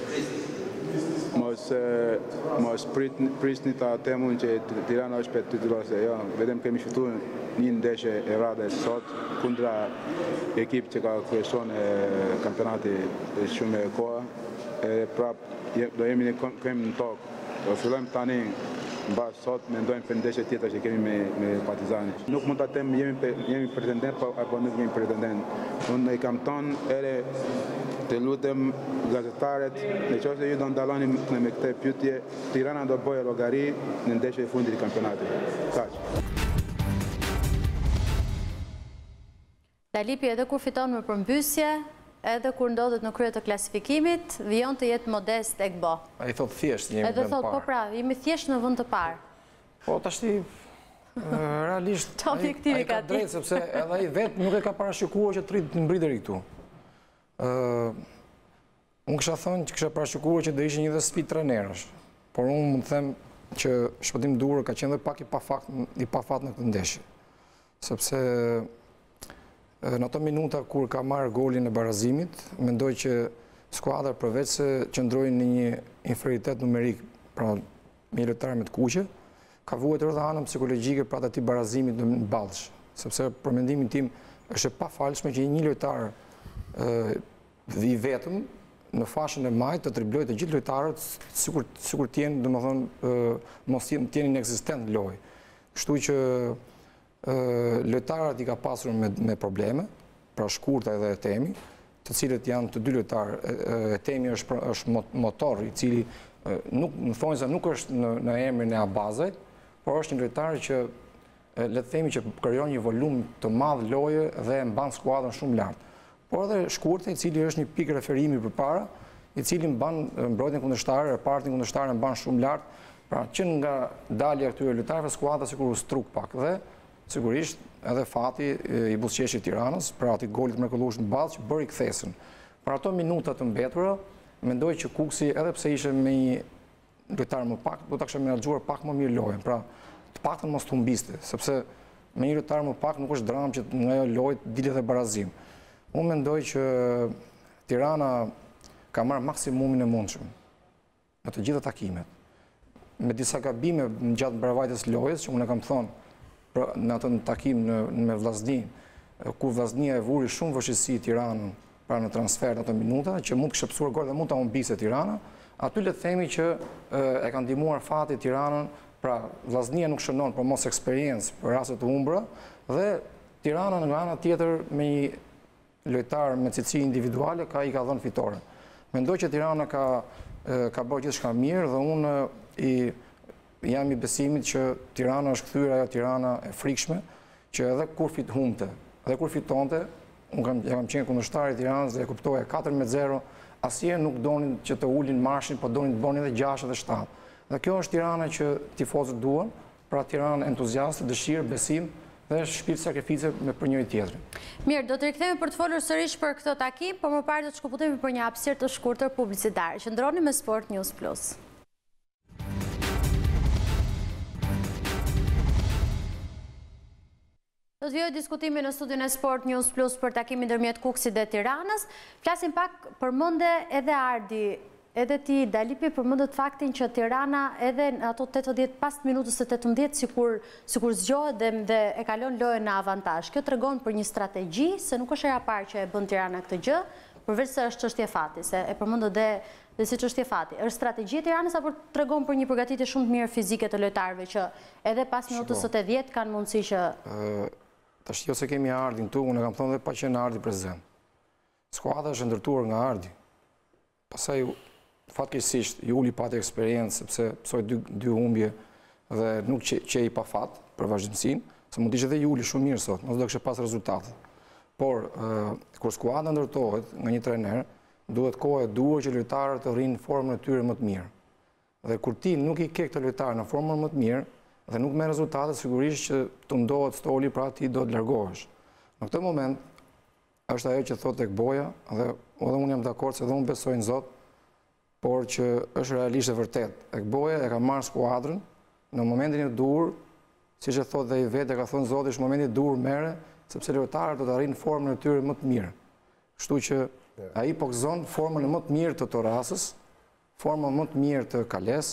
mos mos prisni ta temun që Tirana është për titullose. Jo, vetëm kemi fituar një ndeshje e radhës sot kundra ekip që ka kryeson e kampionati shumë e koha. E prap do jemi në kemi në tokë. Do fillojmë tani mbas sot mendojmë për ndeshje tjetër që kemi me me Partizanin. Nuk mund ta them jemi jemi pretendent apo nuk jemi pretendent. Unë i kam thënë ere të lutem gazetarët, në qoftë se ju do ndalloni me këtë pyetje, Tirana do bëjë llogari në ndeshjen e fundit të kampionatit. Kaq. Dalipi edhe kur fiton me përmbysje, edhe kur ndodhet në krye të klasifikimit, vijon të jetë modest e gbo. A i thot thjesht jemi Edhe vend thot, po parë. pra, jemi thjesht në vend të parë. Po, të ashti, realisht, Qa objektivi a i ka ka ti? drejtë, sepse edhe i vetë nuk e ka parashikuar që të rritë në mbritëri këtu. Unë kësha thënë që kësha parashikuar që dhe ishe një dhe spi trenerësh, por unë më të them që shpëtim durë ka qenë dhe pak i pa fat në këtë ndeshje. Sepse në ato minuta kur ka marrë golin e barazimit, mendoj që skuadra përveç se qëndrojnë në një inferioritet numerik, pra me lojtarë me të kuqe, ka vuajtur edhe anën psikologjike pra të ati barazimit në ballsh. Sepse për mendimin tim është e pafalshme që një lojtar i vetëm në fashën e majtë të triblojë të gjithë lojtarët sikur t'jenë, domethënë, mos t'jenë inexistent lojë. Kështu që lojtarët i ka pasur me probleme, pra Shkurta edhe Etemi, të cilët janë të dy lojtarë. Etemi është motor i cili në thonjza nuk është në emrin e Abazajt, por është një lojtar që le të themi që krijon një volum të madh loje dhe e mban skuadrën shumë lart. Por edhe Shkurta, i cili është një pikë referimi përpara, i cili mban mbrojtjen kundërshtare, repartin kundërshtare mban shumë lart, pra që nga dalja këtyre lojtarëve skuadra sikur u struk pak dhe sigurisht edhe fati i buzëqeshit Tiranës, pra aty golit mrekullueshëm në ballë që bëri kthesën. Për ato minuta të mbetura, mendoj që Kuksi edhe pse ishte me një lojtar më pak, do ta kishte menaxhuar pak më mirë lojën, pra të paktën mos humbiste, sepse me një lojtar më pak nuk është dramë që nga ajo lojë dilet e barazim. Unë mendoj që Tirana ka marrë maksimumin e mundshëm në të gjitha takimet. Me disa gabime në gjatë mbarvajtjes lojës, që unë e kam thonë në atë në takim me Vllaznin, ku Vllaznia e vuri shumë vështirësi Tiranën pra në transfer në ato minuta, që mund të kishte psuar gol dhe mund ta humbiste Tirana, aty le të themi që e ka ndihmuar fati Tiranën, pra Vllaznia nuk shënon për mos eksperiencë për raste të humbura dhe Tirana nga ana tjetër me një lojtar me cilësi individuale ka i ka dhënë fitoren. Mendoj që Tirana ka ka bërë gjithçka mirë dhe unë i jam i besimit që Tirana është kthyer ajo Tirana e frikshme, që edhe kur fit humbte, edhe kur fitonte, unë kam kam qenë kundërshtar i Tiranës dhe e kuptoja katër me zero, asnjëherë nuk donin që të ulin marshin, por donin të bënin edhe gjashtë dhe shtatë. Dhe kjo është Tirana që tifozët duan, pra Tirana entuziastë, dëshirë, besim dhe shpirt sakrifice me për njëri tjetrin. Mirë, do të rikthehemi për të folur sërish për këtë takim, por më parë do të shkëputemi për një hapësirë të shkurtër publicitare. Qëndroni me Sport News Plus. Do të vjoj diskutimi në studion e Sport News Plus për takimin ndërmjet Kuksit dhe Tiranës. Flasim pak përmende edhe Ardi, edhe ti Dalipi përmendet faktin që Tirana edhe në ato tetëdhjetë pas minutës së tetëmbëdhjetë sikur sikur zgjohet dhe, dhe e kalon lojën në avantazh. Kjo tregon për një strategji, se nuk është hera e parë që e bën Tirana këtë gjë, përveç se është çështje fati, se e përmendet dhe dhe si çështje fati. Është strategji e Tiranës apo tregon për një përgatitje shumë të mirë fizike të lojtarëve që edhe pas minutës së tetëdhjetë kanë mundësi që tash jo se kemi Ardin tu, unë kam thënë dhe pa qenë Ardi prezant. Skuadra është ndërtuar nga Ardi. Pastaj fatkeqësisht Juli pati eksperiencë sepse psoi dy, dy humbje dhe nuk që, që i pa fat për vazhdimsinë, se mund të ishte edhe Juli shumë mirë sot, mos do kishte pas rezultate. Por uh, kur skuadra ndërtohet nga një trajner, duhet kohë e duhur që lojtarët të rrinë në formën e tyre më të mirë. Dhe kur ti nuk i ke këtë lojtar në formën më të mirë dhe nuk merr rezultate, sigurisht që të ndohet stoli, pra ti do të largohesh. Në këtë moment është ajo që thotë tek Boja dhe edhe unë jam dakord se edhe unë besoj në Zot, por që është realisht e vërtet. Ekboja e ka marrë skuadrën në momentin e dur, siç e thotë dhe i vetë, e ka thënë Zoti, është momenti i dur merre, sepse lojtarët do të arrijnë formën e tyre më të mirë. Kështu që ai po gëzon formën më të mirë të Torasës, formën më të mirë të Kales.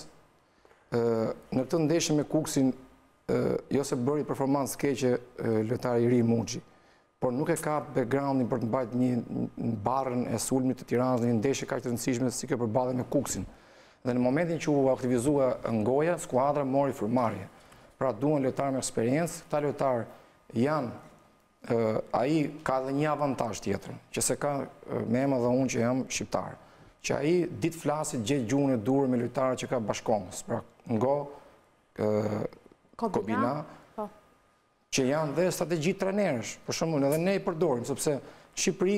Në këtë ndeshje me Kuksin, jo se bëri performancë keqe lojtari i ri Muxhi, por nuk e ka backgroundin për të mbajtur një barrën e sulmit të Tiranës në një ndeshje kaq të rëndësishme si kjo përballje me Kuksin. Dhe në momentin që u aktivizua ngoja, skuadra mori frymëmarrje. Pra duan lojtarë me eksperiencë, këta lojtarë janë ai ka edhe një avantazh tjetër, që se ka me emër dhe unë që jam shqiptar, që ai ditë flasit gjet gjuhën e dur me lojtarët që ka bashkomës, pra Ngo, Kobina, që janë dhe strategji trajnerësh, për shembull edhe ne i përdorim, sepse Shqipëri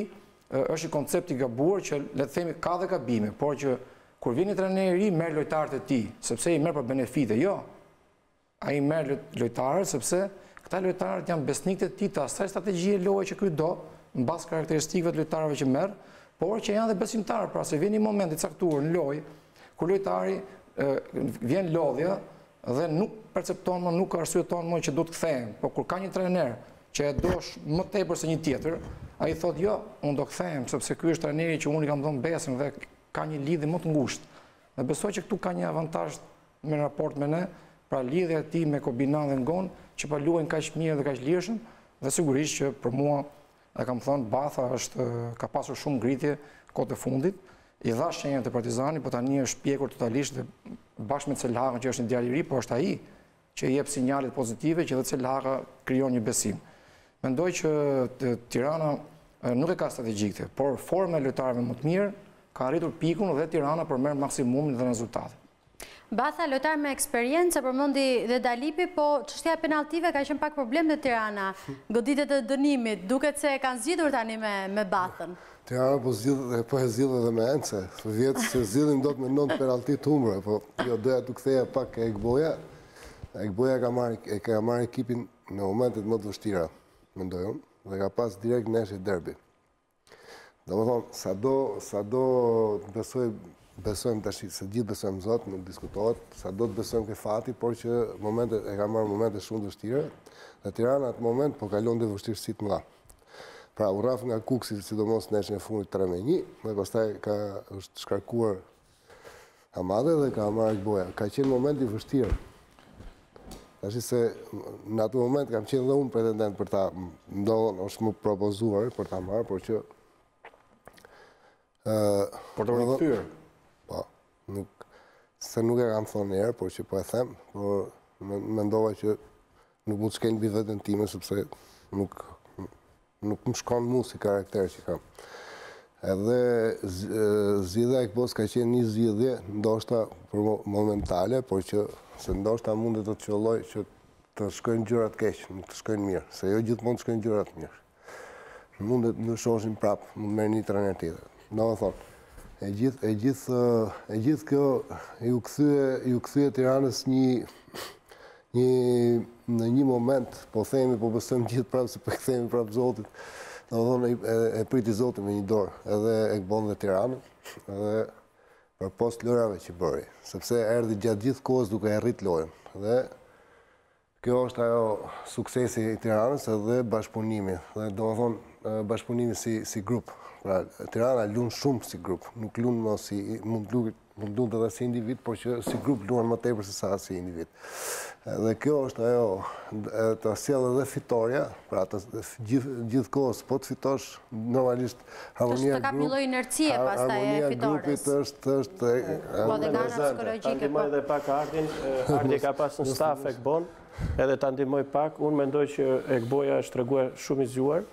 është i koncepti gabuar që le të themi ka dhe gabime, por që kur vjen një trajner i ri merr lojtarët e tij, sepse i merr për benefite, jo. Ai merr lojtarët sepse këta lojtarët janë besnikët e tij të asaj strategjie loje që ky do, mbas karakteristikëve të lojtarëve që merr, por që janë dhe besimtarë, pra se vjen një moment i caktuar në lojë kur lojtari vjen lodhja dhe nuk percepton më, nuk arsyeton më që do të kthehem, por kur ka një trajner që e dosh më tepër se një tjetër, ai thotë jo, unë do kthehem sepse ky është trajneri që unë i kam dhënë besën dhe ka një lidhje më të ngushtë. Dhe besoj që këtu ka një avantazh me raport me ne, pra lidhja e tij me Kobinan dhe Ngon, që po luajnë kaq mirë dhe kaq lirshëm, dhe sigurisht që për mua, e kam thënë, Batha është ka pasur shumë ngritje kohët e fundit, i dha shenjat e Partizani, po tani është pjekur totalisht dhe bashkë me Celhakën që është një djalë i ri, po është ai që jep sinjalet pozitive që dhe Celhaka krijon një besim. Mendoj që Tirana nuk e ka strategjikte, por forma e lojtarëve më të mirë ka arritur pikun dhe Tirana përmerr maksimumin dhe rezultatet. Batha, lojtar me eksperiencë, përmendi dhe Dalipi, po çështja e penaltive ka qenë pak problem në Tirana. Goditet e dënimit, duket se kanë zgjidhur tani me me Bathën. Tirana po zgjidh po e zgjidh edhe me Ence. Vjet se zgjidhin dot me nëntë penalti të humbura, po jo doja t'u ktheja pak e Egboja. Egboja ka marrë e ka marrë ekipin në momentet më të vështira, mendoj unë, dhe ka pas direkt neshje derbi. Domethënë, sado sado besoj besojmë tash se gjithë besojmë Zot, nuk diskutohet, sado të besojmë ke fati, por që momentet e ka marrë momente shumë të vështira, dhe Tirana atë moment po kalon dhe vështirësi të mëdha. Pra u rraf nga Kuksi, sidomos neshjen e fundit tre me një, dhe pastaj ka është shkarkuar Hamade dhe ka marrë Egboja. Ka qenë moment i vështirë. Tash se në atë moment kam qenë dhe unë pretendent për ta, ndonë është më propozuar për ta marrë, por që por të rikthyer. Po, nuk se nuk e kam thonë herë, por që po e them, por mendova që nuk mund të shkel mbi veten time sepse nuk nuk më shkon mua si karakter që kam. Edhe zgjidhja e Ekbos ka qenë një zgjidhje ndoshta për momentale, por që se ndoshta mundet të qëlloj që të shkojnë gjërat keq, nuk të shkojnë mirë, se jo gjithmonë të shkojnë gjërat mirë. Mundet të ndryshoshin prapë, mund merr një trajner tjetër. Domethënë, e gjithë e gjithë e gjithë kjo ju kthye ju kthye Tiranës një një në një moment, po themi, po besojmë gjithë prapë se po kthehemi prapë Zotit. Domethënë e, e priti Zotin me një dorë, edhe Ekbon dhe Tiranën, edhe për post lojrave që bëri, sepse erdhi gjatë gjithë kohës duke e rrit lojën. Dhe kjo është ajo suksesi i Tiranës edhe bashkëpunimi, dhe domethënë bashkëpunimi si si grup. Pra, Tirana luan shumë si grup, nuk luan më si mund luan mund luan edhe si individ, por që si grup luan më tepër se sa si individ. Dhe kjo është ajo të sjellë edhe fitoria, pra të gjithë gjithkohës po të fitosh normalisht harmonia e grupit. Të ka lloj inercie pastaj e fitores. Grupit është është po dhe nga psikologjike. Ndihmoj edhe pak Ardin, Ardi ka pas në staf Ekbon, edhe ta ndihmoj pak. Unë mendoj që Ekboja është treguar shumë i zgjuar.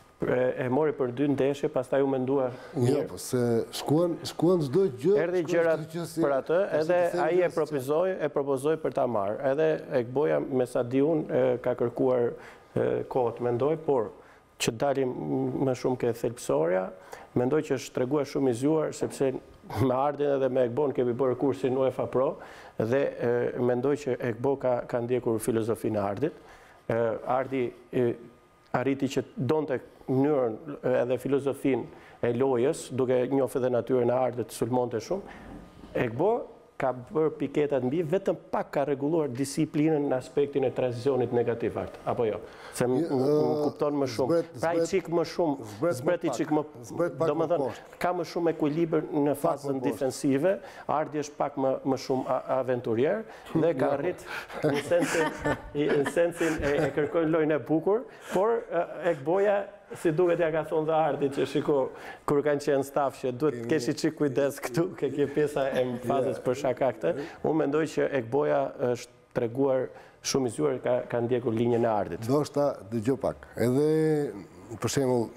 E mori për dy ndeshje, pastaj u mendua mirë. Jo, po se shkuan shkuan çdo gjë. Erdhi gjërat për atë, edhe ai e propozoi, e propozoi për ta marrë. Edhe Ekboja, me sa di unë, ka kërkuar kohë, mendoj, por që dalim më shumë ke thelbësorja, mendoj që është treguar shumë i zgjuar, sepse me Ardin edhe me Ekbon kemi bërë kursin UEFA Pro, dhe mendoj që Ekbo ka ka ndjekur filozofinë e Ardit. Ardi arriti që donte mënyrën edhe filozofinë e lojës, duke njohur edhe natyrën e Ardit, sulmonte shumë. Ekbo ka bërë piketat mbi, vetëm pak ka rregulluar disiplinën në aspektin e tranzicionit negativ art, apo jo? Se më kupton më shumë. Pra i çik më shumë, zbret i çik më, domethënë ka më shumë ekuilibër në fazën defensive, Ardi është pak më më shumë aventurier dhe ka arrit në sensin në sensin e kërkon lojën e bukur, por Ekboja si duket ja ka thonë dhe Ardi që shiko, kur kanë qenë staf që duhet të kesh çik kujdes këtu, ke kjo pjesa e fazës për shaka këtë, unë mendoj që Ekboja është treguar shumë i zgjuar, ka, ka ndjekur linjën e Ardit. Ndoshta dëgjoj pak. Edhe për shembull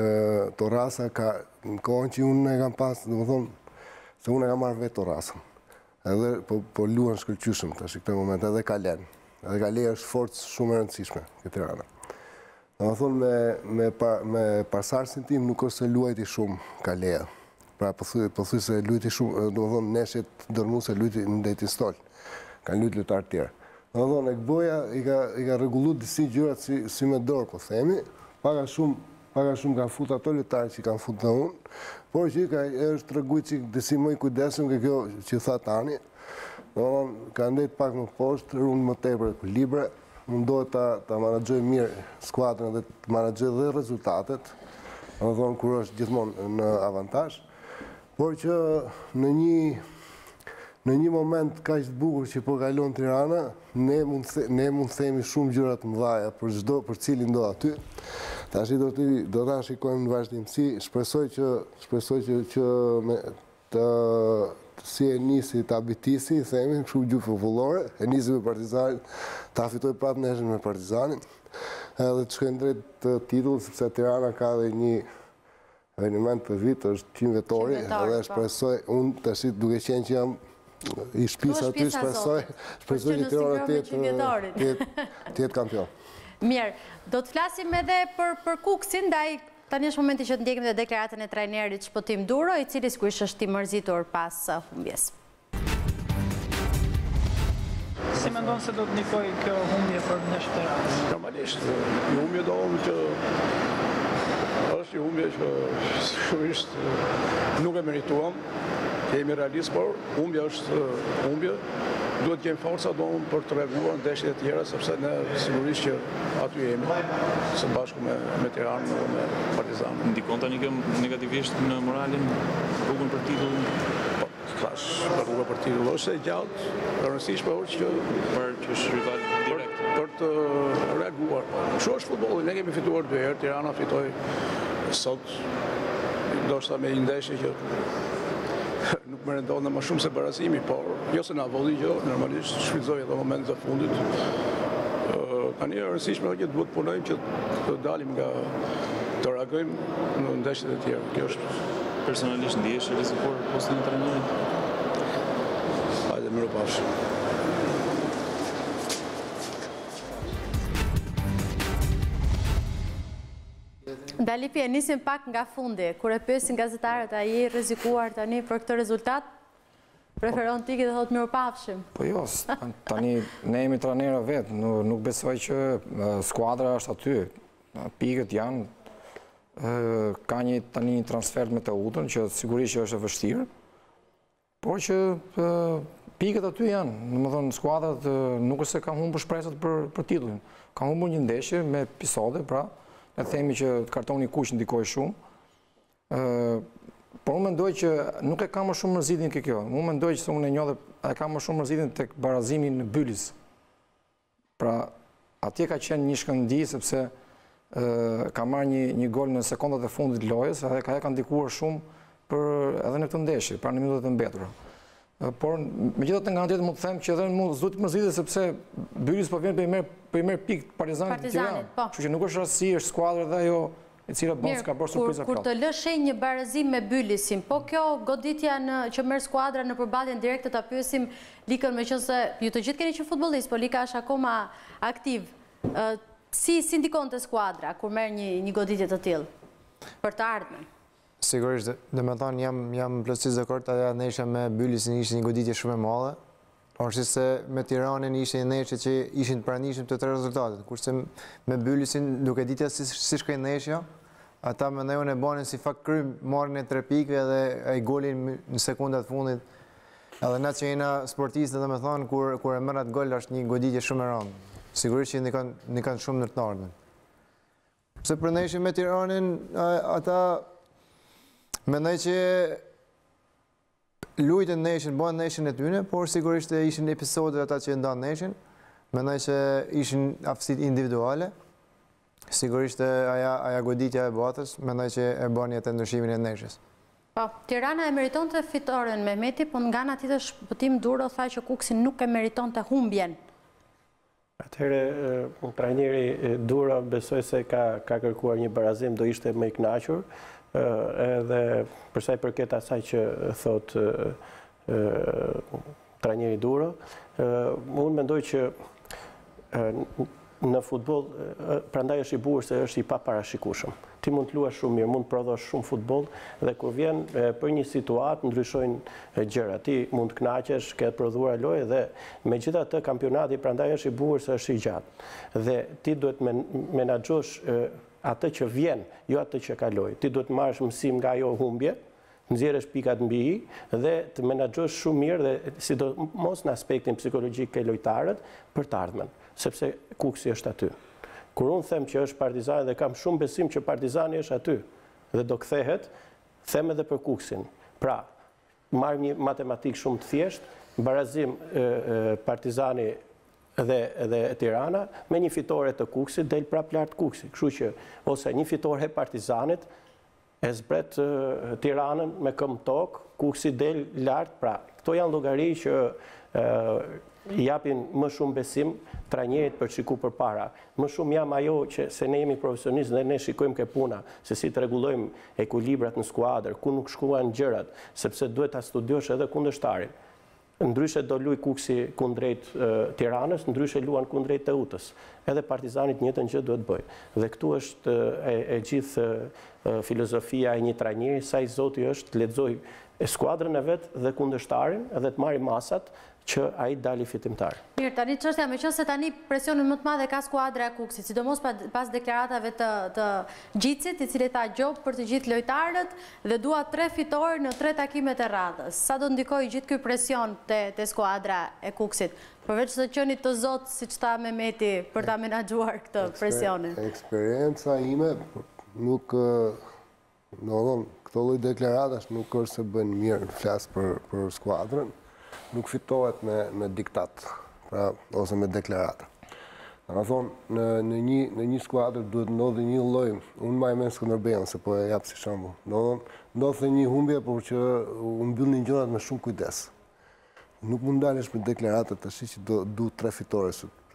Torrasa ka në kohën që unë e kam pas, domethënë se unë e kam marrë vetë Torrasën. Edhe po po luan shkëlqyshëm tash në këtë moment edhe Kalen. Edhe Kale është forcë shumë e rëndësishme në Tiranë. Në më thonë, me, me, me pasarsin tim nuk është se luajti shumë Kalea. Pra, pëthuj se luajti shumë, në më thonë, neshet dërmu se luajti në deti stol. Kanë luajt lutarë tjerë. Në më thonë, Ekboja i ka, i ka regullu disi gjyrat si, si me dorë, po themi, paka shumë, paka shumë kanë fut ato lutarë që kanë fut në unë, por që i ka është të rëguj që disi më i kujdesëm ke kjo që tha tani. Në më thonë, ka ndejt pak më poshtë, runë më tepër ekuilibre, mundohet ta, ta managjoj mirë skuadrën dhe të managjoj dhe rezultatet, në më thonë, kur është gjithmonë në avantazh, por që në një, në një moment ka që të bukur që po kalon Tirana, ne mund, ne mund themi shumë gjërat mëdhaja për çdo, për cilin do aty. Tash do të do ta shikojmë në vazhdimsi, shpresoj që shpresoj që, që me të si e nisi të abitisi, themi, kështu gjuhë popullore, e nisi me Partizanin, ta fitoj prapë nesër me Partizanin, edhe të shkojnë drejt të titull, sepse Tirana ka dhe një eveniment për vit, është qind vetori, edhe shpresoj, unë të shqit duke qenë që jam i shpis aty, shpresoj, shpresoj që Tirana të jetë kampion. Mirë, do të flasim edhe për, për Kuksin, ndaj tani është momenti që të ndjekim dhe deklaratën e trajnerit Shpëtim Duro, i cili sigurisht është i mërzitur pas humbjes. Si mendon se do të ndikoj kjo humbje për ndeshjet e Tiranës? Normalisht, një humbje do unë që është një humbje që shumisht nuk e merituam, jemi realist, por humbje është humbje. Duhet kemi forca do unë për të reaguar ndeshjet e tjera, sepse ne sigurisht që aty jemi, së bashku me, me Tiranën dhe me Partizanin. Ndikon tani kjo negativisht në moralin, rrugën për titullin? Po, thash, për rrugën për titullin është e gjatë, e rëndësishme është që për që është rival direkt. Për, për të reaguar. Kështu është futbolli, ne kemi fituar dy herë, Tirana fitoi sot, ndoshta me një ndeshje që nuk më rëndonë më shumë se barazimi, por jo se na volli gjë, normalisht shfrytëzoi edhe momentet e fundit. Tani e rëndësishme që duhet punojmë që të dalim nga të reagojmë në ndeshjet e tjera. Kjo është. Personalisht ndihesh i rrezikuar postin e trajnerit? Hajde, mirupafshim. Dalipi, e nisim pak nga fundi, kur e pyesin gazetarët a je rrezikuar tani për këtë rezultat, preferon t'i dhe thot mirupafshim. Po jo, tani ne jemi trajnerë vetë, nuk besoj që skuadra është aty, pikët janë, ka një tani transfer me të utën, që sigurisht që është e vështirë, por që pikët aty janë, në më thonë skuadrat nuk është se ka humbur shpresat për, për titullin, ka humbur një ndeshje me episode, pra, ne themi që kartoni kuq ndikoi shumë, por unë mendoj që nuk e ka më shumë mërzitin ke kjo. Unë mendoj që se unë e njoh dhe e ka më shumë mërzitin tek barazimi në Bylis. Pra, atje ka qenë një shkëndi, sepse ka marrë një, një gol në sekondat e fundit lojës, edhe ka e ka ndikuar shumë për, edhe në këtë ndeshje, pra në minutat e mbetura. Por, me gjithat nga tjetër mund të them që edhe mund zduhet mërzite sepse Bylis po vjen për i merë pikë Partizanit të Tiranë. Kështu që nuk është rastësi, është skuadrë dhe ajo e cila bën s'ka bërë surpriza kur të lë shenjë një barazim me Bylisin, po kjo goditja në, që merr skuadra në përballjen direkte, ta pyesim Likën, meqense ju të gjithë keni qenë futbollist, po Lika është akoma aktiv. Si si ndikonte skuadra kur merr një një goditje të tillë për të ardhmen? Sigurisht, dhe me thonë, jam, jam plotësisht dakord, ajo ndeshja me Bylisin ishte një goditje shumë e madhe, orësi se me Tiranin ishte një ndeshje që ishin të pranishëm të tre rezultatet, kurse me Bylisin, duke ditja si, si shkoj ndeshja, ata me ndajun e banin si fakt krym, marrin e tre pikë edhe ai golin në sekundat fundit. Edhe na që jena sportistë, dhe me thonë, kur, kur e merr atë gol është një goditje shumë e rëndë. Sigurisht që ndikon, ndikon shumë në të ardhmen. Se për ndeshjen me Tiranin, ata mendoj që lujtën ndeshjen, bën ndeshjen e tyre, por sigurisht e ishin episodet ata që ndan ndeshjen. Mendoj që ishin aftësitë individuale. Sigurisht aja, aja goditja e Batës, mendoj që e bën atë ndryshimin e ndeshjes. Po, Tirana e meritonte fitoren Mehmeti, por nga ana tjetër Shpëtim Duro tha që Kuksi nuk e meritonte humbjen. Atëherë, trajneri Duro besoj se ka, ka kërkuar një barazim, do ishte më i kënaqur. Edhe përsa i përket asaj që thot trajneri Duro, unë mendoj që në futboll, prandaj është i bukur se është i paparashikueshëm. Ti mund të luash shumë mirë, mund të prodhosh shumë futboll dhe kur vjen për një situatë ndryshojnë gjëra. Ti mund të kënaqesh, ke prodhuar lojë dhe megjithatë kampionati prandaj është i bukur se është i gjatë. Dhe ti duhet menaxhosh atë që vjen, jo atë që kaloi. Ti duhet marrësh mësim nga ajo humbje, nxjerrësh pikat mbi i dhe të menaxhosh shumë mirë dhe sidomos në aspektin psikologjik ke lojtarët për të ardhmen, sepse Kuksi është aty. Kur unë them që është Partizani dhe kam shumë besim që Partizani është aty dhe do kthehet, them edhe për Kuksin. Pra, marr një matematik shumë të thjeshtë, barazim Partizani dhe dhe Tirana me një fitore të Kuksit del prap lart Kuksi. Kështu që ose një fitore e Partizanit e zbret Tiranën me këmbë tokë, Kuksi del lart, pra këto janë llogari që japin më shumë besim trajnerit për shiku për para. Më shumë jam ajo që se ne jemi profesionistë dhe ne shikojmë ke puna, se si të rregullojmë ekuilibrat në skuadër, ku nuk shkuan gjërat, sepse duhet ta studiosh edhe kundërshtarin. Ndryshe do luaj Kuksi kundrejt Tiranës, ndryshe luan kundrejt Teutës. Edhe Partizanit njëjtën gjë duhet bëj. Dhe këtu është e, e gjithë filozofia e një trajneri, sa i Zoti është të lexoj skuadrën e vet dhe kundërshtarin dhe të marrë masat që ai dali fitimtar. Mirë, tani çështja me qenë se tani presionin më të madh e ka skuadra e Kuksit, sidomos pas deklaratave të të Gjicit, i cili tha gjop për të gjithë lojtarët dhe dua tre fitore në tre takimet e radhës. Sa do ndikojë gjithë ky presion te te skuadra e Kuksit? Përveç se qenit të zot, siç tha Mehmeti, për ta menaxhuar këtë presionin. Eksperienca ime nuk domthon këto lloj deklaratash nuk është se bën mirë, flas për për skuadrën. Nuk fitohet me, me diktat, pra, ose me deklarata. Në thonë, në, në, një, në një skuadrë duhet ndodhë një lloj, unë maj me Skënderbeun, se po e japë si shembull. Ndodhë një humbje, por që unë mbyllin gjërat me shumë kujdes. Nuk mund ndalesh me deklarata të shi që do du tre fitore.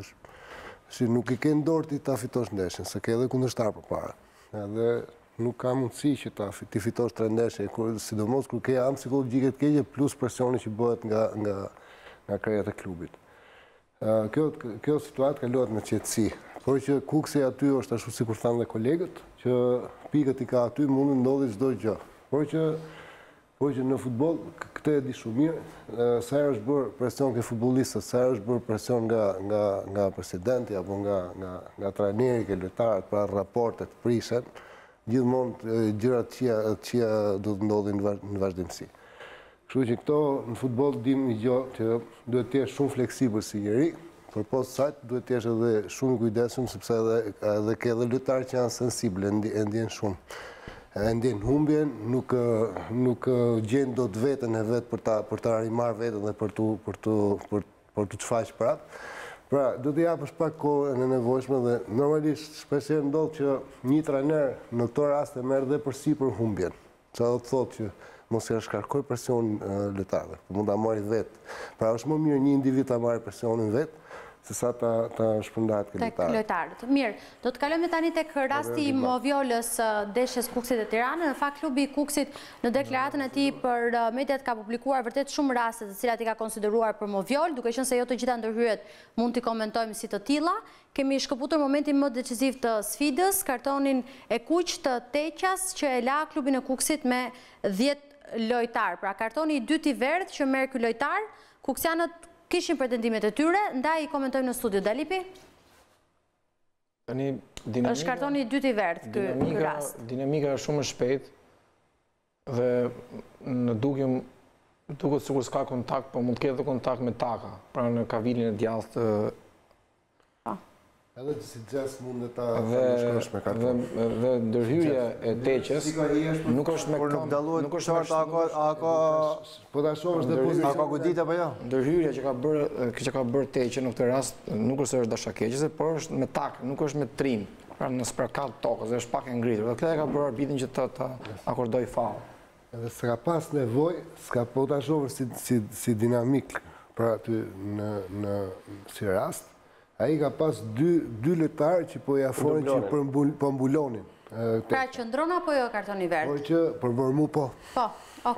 Si nuk i ke ndorë ti ta fitosh ndeshjen, se ke edhe kundërshtar përpara. Edhe nuk ka mundësi që ta ti fitosh tre ndeshje, sidomos kur ke anë psikologjike të keqe plus presioni që bëhet nga nga nga krejat e klubit. Kjo kjo situatë kalohet me qetësi. Por që Kuksi aty është ashtu sikur thanë dhe kolegët, që pikët i ka aty mund të ndodhi çdo gjë. Por që por që në futboll këtë e di shumë mirë, sa herë është bërë presion ke futbollistët, sa herë është bërë presion nga nga nga presidenti apo nga nga nga trajneri ke lojtarët për raportet prishen. Gjithmonë gjërat që do të ndodhin në vazhdimsi. Kështu që këto në futboll dim një gjë që duhet të jesh shumë fleksibël si njeri, por post saq duhet të jesh edhe shumë i kujdesshëm sepse edhe edhe ke edhe lojtarë që janë sensible, e ndjen shumë. E ndjen humbjen, nuk nuk gjen dot veten e vet për ta për ta rimar veten dhe për tu për tu për për tu çfaq prap. Pra, do të japësh pak kohën e nevojshme dhe normalisht shpesh ndodh që një trajner në këto raste merr dhe përsipër humbjen. Çfarë do të thotë që mos ia shkarkoj presionin lojtarëve, mund ta marrë vet. Pra është më mirë një individ ta marrë presionin vet se sa ta ta shpërndahet këtë lojtar. Lojtarët. Mirë, do të kalojmë tani tek rasti i Moviolës ndeshjes Kuksit e Tiranës. Në fakt klubi i Kuksit në deklaratën e tij për mediat ka publikuar vërtet shumë raste të cilat i ka konsideruar për Moviol, duke qenë se jo të gjitha ndërhyrjet mund t'i komentojmë si të tilla. Kemi shkëputur momentin më decisiv të sfidës, kartonin e kuq të Teqas që e la klubin e Kuksit me dhjetë lojtar. Pra kartoni i dytë i verdh që merr ky lojtar, kuksianët kishin pretendimet e tyre, ndaj i komentojmë në studio. Dalipi? është kartoni i dytë i verdh ky rast. Dinamika është shumë e shpejtë dhe në dukem duket sikur s'ka kontakt, po mund të ketë kontakt me taka, pra në kavilin e djathtë. Edhe që si gjes mund ta shkosh me karton. Dhe ndërhyrja e Teqës nuk është me këmbë, nuk është qartë a ka po ta shohësh depozit. A ka godit apo jo? Ndërhyrja që ka bërë që ka bërë Teqë në këtë rast nuk është se është dashakeqëse, por është me tak, nuk është me trim. Pra në sprakat tokës, është pak e ngritur. Dhe këtë e ka bërë arbitrin që të të akordoj faull. Edhe s'ka pas nevojë, s'ka po ta shohësh si si si dinamik pra aty në në si rast. Ai ka pas dy dy lojtarë që po i afrohen që po mbulonin. Pra qëndron apo jo kartoni verdh? Po që për për mu po. Po, okay.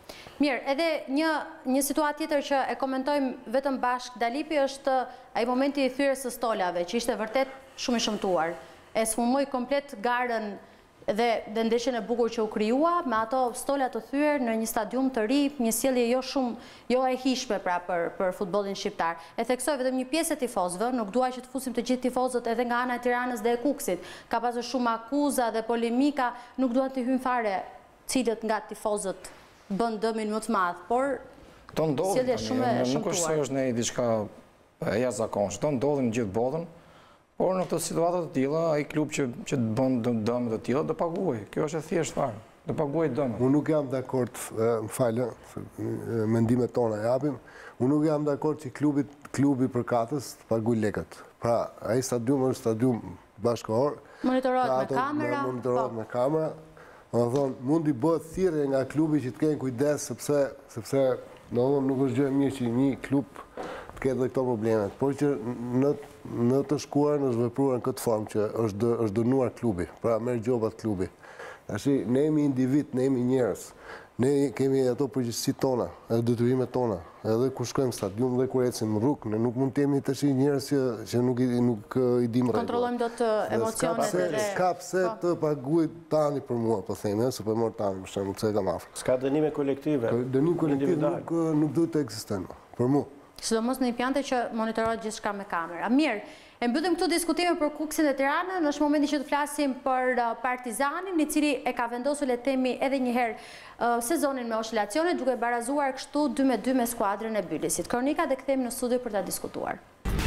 Mirë, edhe një, një situatë tjetër që e komentojmë vetëm bashkë Dalipi është ai momenti i thyrjes së stolave, që ishte vërtet shumë i shëmtuar. E sfumoi komplet garën dhe, dhe ndeshjen e bukur që u krijua me ato stola të thyer në një stadium të ri, një sjellje jo shumë jo e hishme pra për për futbollin shqiptar. E theksoj vetëm një pjesë e tifozëve, nuk dua që të fusim të gjithë tifozët edhe nga ana e Tiranës dhe e Kukësit. Ka pasur shumë akuza dhe polemika, nuk dua të hym fare cilët nga tifozët bën dëmin më të madh, por to ndodhin, nuk është se është ne diçka e jashtëzakonshme. To ndodhin në gjithë botën, por në këtë situatë të tilla, ai klub që që bën dëm të tilla do paguaj. Kjo është e thjeshtë fare. Do paguaj dëmin. Unë nuk jam dakord, më falë, mendimet tona japim. Unë nuk jam dakord që klubi klubi përkatës të paguaj lekët. Pra, ai stadium është stadium bashkëkohor. Monitorohet me kamera. Monitorohet me kamera. Më thonë, mundi bëhet thirrje nga klubi që të kenë kujdes, sepse, sepse në nuk është gjë e mirë që një klub të ketë dhe këto problemet. Por që në, në të shkuarën është vepruar në këtë formë që është, dë, është dënuar klubi, pra merr gjobat klubi. Tashi, ne jemi individ, ne jemi njerëz. Ne kemi ato përgjegjësitë tona, edhe detyrimet tona, edhe kur shkojmë në stadium dhe kur ecim në rrugë, ne nuk mund të jemi tash njerëz që që nuk i nuk i dim rregullat. Kontrollojmë dot emocionet edhe s'ka pse të paguaj tani për mua, po themi, ose po mor tani për shembull, se kam afër. S'ka dënime kolektive. Dënim kolektiv nuk nuk duhet të ekzistojnë për mua. Sidomos në një pjante që monitorohet gjithçka me kamera. Mirë, e mbyllim këtu diskutime për Kukësin e Tiranën, është momenti që të flasim për Partizanin, i cili e ka vendosur le të themi edhe një herë sezonin me oscilacione, duke barazuar kështu dy me dy me skuadrën e Bylisit. Kronika dhe kthehemi në studio për ta diskutuar.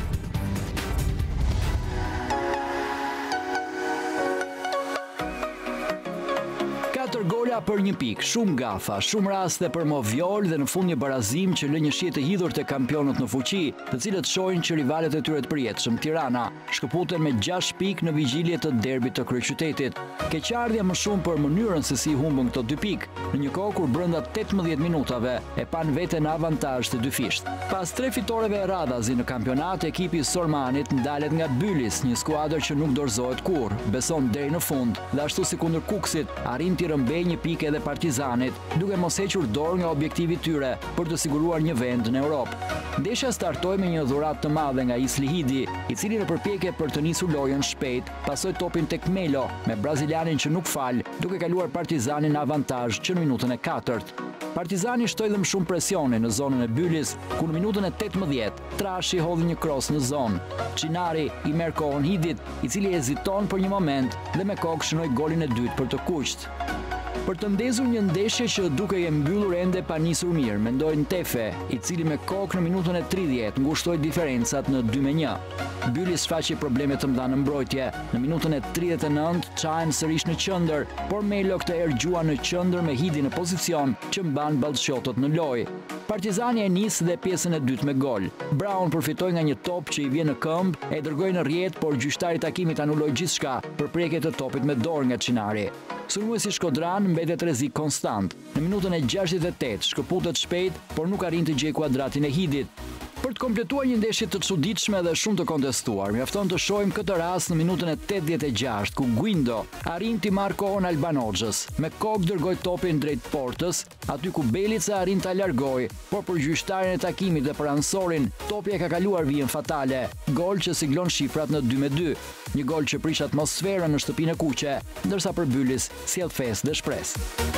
Katër gola për një pikë, shumë gafa, shumë raste për movjol dhe në fund një barazim që lë një shije të hidhur te kampionët në fuqi, të cilët shohin që rivalet e tyre të përjetshëm, Tirana, shkëputen me gjashtë pikë në vigjilje të derbit të kryeqytetit. Keqardhja më shumë për mënyrën se si humbën këto dy pikë, në një kohë kur brenda tetëmbëdhjetë minutave e pan veten në avantazh të dyfisht. Pas tre fitoreve radhazi në kampionat, ekipi i Sormanit ndalet nga Bylis, një skuadër që nuk dorëzohet kurrë, beson deri në fund dhe ashtu si kundër Kukësit, arrin të rëmbej një pikë edhe Partizanit, duke mos hequr dorë nga objektivi i tyre për të siguruar një vend në Europë. Ndeshja startoi me një dhuratë të madhe nga Isli Hidi, i cili në përpjekje për të nisur lojën shpejt, pasoi topin tek Melo me brazilianin që nuk fal, duke kaluar Partizanin në avantazh që në minutën e katërt. Partizani shtoi dhe më shumë presione në zonën e Bylis, ku në minutën e tetëmbëdhjetë Trashi hodhi një kros në zonë. Çinari i merr kohën Hidit, i cili heziton për një moment dhe me kokë shënoi golin e dytë për të kuqt. Për të ndezur një ndeshje që duke e mbyllur ende pa nisur mirë, mendojnë Tefe, i cili me kokë në minutën e tridhjetë ngushtoi diferencat në dy me një. Bylis shfaqi probleme të mëdha në mbrojtje. Në minutën e tridhjetë e nëntë çahen sërish në qendër, por Melo këtë herë gjua në qendër me Hidi në pozicion që mban ballshotët në lojë. Partizani e nis dhe pjesën e dytë me gol. Brown përfitoi nga një top që i vjen në këmbë, e dërgoi në rrjet, por gjyqtari i takimit anuloi gjithçka për prekje të topit me dorë nga Çinari. Sulmuesi Shkodran mbetet rrezik konstant. Në minutën e gjashtëdhjetë e tetë shkëputet shpejt, por nuk arrin të gjejë kuadratin e Hidit. Për të kompletuar një ndeshje të çuditshme dhe shumë të kontestuar, mjafton të shohim këtë rast në minutën e tetëdhjetë e gjashtë, ku Guindo arrin t'i marrë kohën Albanoxhës. Me kokë dërgoi topin drejt portës, aty ku Belica arrin ta largojë, por për gjyqtarin e takimit dhe për ansorin, topi e ka kaluar vijën fatale. Gol që siglon shifrat në dy me dy. Një gol që prish atmosferën në shtëpinë e kuqe, ndërsa për Bylis sjell festë dhe shpresë.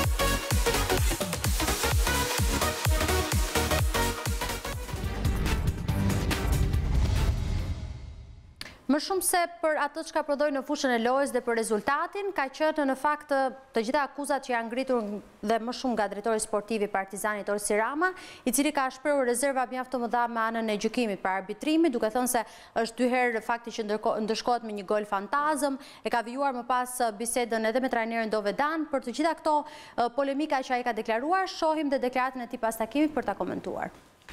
Më shumë se për atë që ka prodhoi në fushën e lojës dhe për rezultatin, ka qenë në fakt të gjitha akuzat që janë ngritur dhe më shumë nga drejtori sportiv i Partizanit Orsi Rama, i cili ka shprehur rezerva mjaft të mëdha me anën e gjykimit për arbitrimit, duke thënë se është dy herë fakti që ndërshkohet me një gol fantazëm, e ka vijuar më pas bisedën edhe me trajnerin Dovedan. Për të gjitha këto polemika që ai ka deklaruar, shohim dhe deklaratën e tij pas takimit për ta komentuar.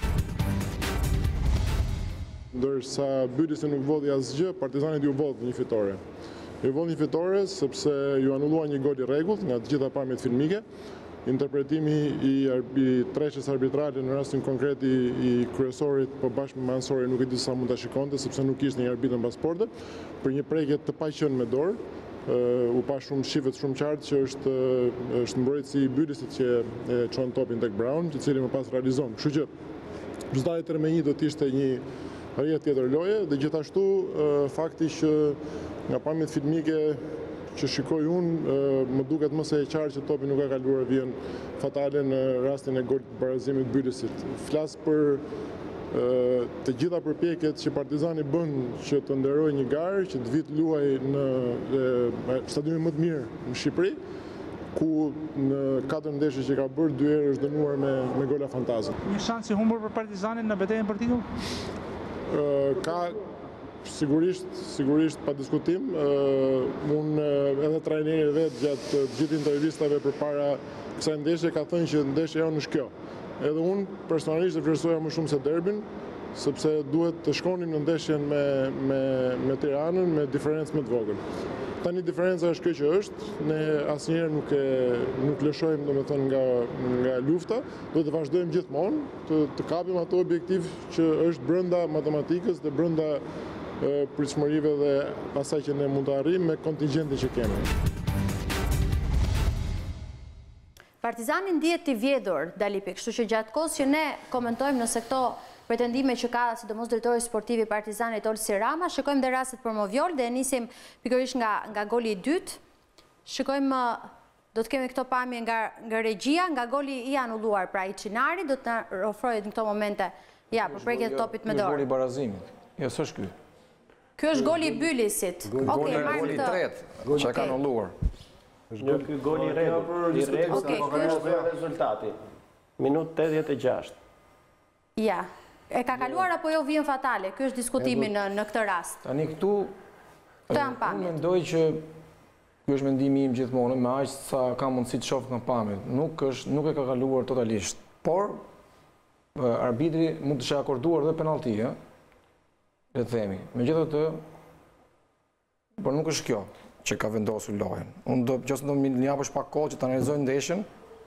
Ndërsa Bylisi nuk vodhi asgjë, Partizanit ju vodhi një fitore. Ju vodhi një fitore sepse ju anullua një gol i rregullt nga të gjitha pamjet filmike. Interpretimi i, i treqës arbitrale në rastin konkret i, i kryesorit po bashkë me Mansori nuk e di sa mund ta shikonte sepse nuk ishte një arbitër pasporte për një prekje të paqen me dorë. u pa shumë shifet shumë qartë që është, është mbrojtësi i Bylisit që e çon topin tek Brown, i cili më pas realizon. Kështu që rezultati tre me një do të ishte një rrjet tjetër loje, dhe gjithashtu fakti që nga pamjet filmike që shikoj unë, më duket më se e qartë që topi nuk ka kaluar vijën fatale në rastin e golit barazimit Bylisit. Flas për të gjitha përpjekjet që Partizani bën që të nderojë një garë, që të vit luaj në stadiumin më të mirë në Shqipëri, ku në katër ndeshje që ka bërë, dy herë është dënuar me, me gola fantazme. Një shans i humbur për Partizanin në betejën për titull? Ka sigurisht, sigurisht pa diskutim. Unë edhe trajneri vetë gjatë gjithë intervistave përpara kësaj ndeshje ka thënë që ndeshja jonë është kjo. Edhe unë personalisht e vlerësoja më shumë se derbin, sepse duhet të shkonim në ndeshjen me, me, me Tiranën me diferencë më të vogël. Tani diferenca është kjo që është, ne asnjëherë nuk e nuk lëshojmë domethënë nga nga lufta, do të vazhdojmë gjithmonë të, të kapim ato objektiv që është brenda matematikës dhe brenda e, pritshmërive dhe asaj që ne mund të arrijmë me kontingjentin që kemi. Partizani ndihet i vjedhur, Dalipi, kështu që gjatë kohës që ne komentojmë nëse këto pretendime që ka sidomos drejtori sportiv i Partizanit Olsi Rama, shikojmë dhe rastet për Movjol dhe nisim pikërisht nga nga goli i dytë. Shikojmë, do të kemi këto pamje nga nga regjia, nga goli i anulluar pra i Çinari, do të na ofrohet në këto momente ja, përprekje të topit me dorë. Goli i barazimit. Jo, s'është ky. Ky është goli i Bylisit. Okej, marrim Goli i këtë. tretë që ka anulluar. Një ky gol i rregull, i rregull, ky është rezultati. Minutë tetëdhjeet e gjashtë. Ja. E ka kaluar apo jo vijën fatale? Ky është diskutimi në në këtë rast. Tani këtu Këto janë pamjet. Unë mendoj që ky është mendimi im gjithmonë, me aq sa ka mundësi të shoh nga pamjet. Nuk është nuk e ka kaluar totalisht. Por arbitri mund të shë akorduar dhe penallti, ë. Le të themi. Megjithatë, por nuk është kjo që ka vendosur lojën. Unë do qoftë do më japësh pak kohë që të analizojnë ndeshjen.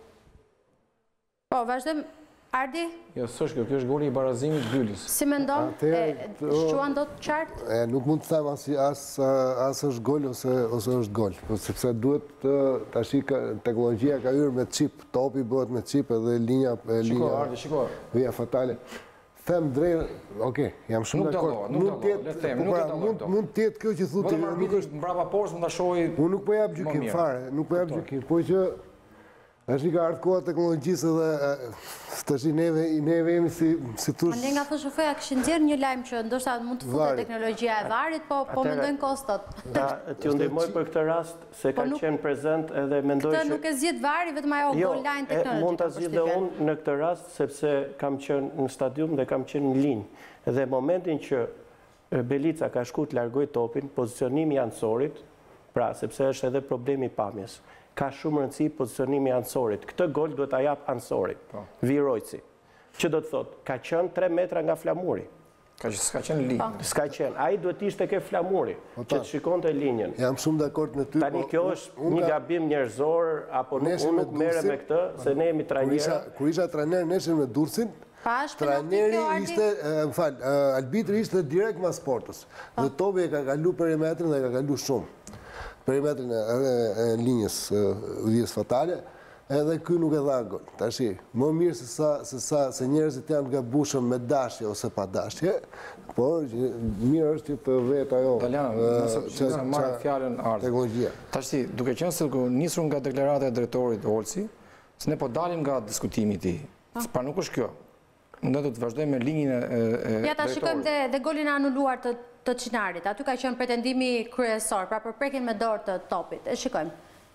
Po, vazhdojmë. Ardi? Jo, s'është kjo, kjo është goli i barazimit Bylis. Si mendon? E quan do të qartë? E nuk mund të them as as as është gol ose ose është gol, po sepse duhet tash teknologjia ka hyrë me chip, topi bëhet me chip edhe linja e linja. Shiko, Ardi, shiko. Vija fatale. Them drejt, okay, jam shumë dakord. Mund të jetë, le të them, nuk e mund mund të jetë kjo që thotë, nuk është mbrapa poshtë mund ta shohë. Unë nuk po jap gjykim fare, nuk po jap gjykim, po që është një ka ardhur koha teknologjisë dhe tash neve neve jemi si si thosh. Ne nga thosh shoferja kishin nxjerr një lajm që ndoshta mund të futet teknologjia e varit, po po mendojnë kostot. Ta t'ju ndihmoj për këtë rast se ka qenë prezant edhe mendoj që nuk e zgjidh vari, vetëm ajo online teknologjia. Mund ta zgjidhe unë në këtë rast sepse kam qenë në stadium dhe kam qenë në linjë. Dhe momentin që Belica ka shkuar të largoj topin, pozicionimi i anësorit, pra sepse është edhe problemi i pamjes. Ka shumë rëndësi pozicionimi i anësorit. Këtë gol duhet ta jap anësorit, Virojci. Që do të thotë, ka qenë tre metra nga flamuri. Ka që s'ka qenë linjë. S'ka qenë. Ai duhet ishte ke flamuri, që të shikonte linjën. Jam shumë dakord me ty. Tani kjo është një gabim njerëzor, apo nuk unë nuk merrem me këtë, se ne jemi trajnerë. Kur isha trajner nesër me Durrësin, trajneri ishte, më fal, arbitri ishte direkt mas portës. Dhe topi e ka kalu perimetrin dhe ka kalu shumë. Perimetrin e linjës vijës fatale, edhe ky nuk e dha gol. Tashi, më mirë se sa se sa se njerëzit janë gabuar me dashje ose pa dashje, por mirë është që të vet ajo. Nëse marr fjalën Ardi. Teknologjia. Tashi, duke qenë se nisur nga deklarata e drejtorit Olsi, se ne po dalim nga diskutimi i tij. Pra nuk është kjo. Ne do të vazhdojmë me linjën e Ja ta shikojmë dhe dhe golin e anuluar të të Çinarit. Aty ka qenë pretendimi kryesor, pra përprekjen me dorë të topit. E shikojmë.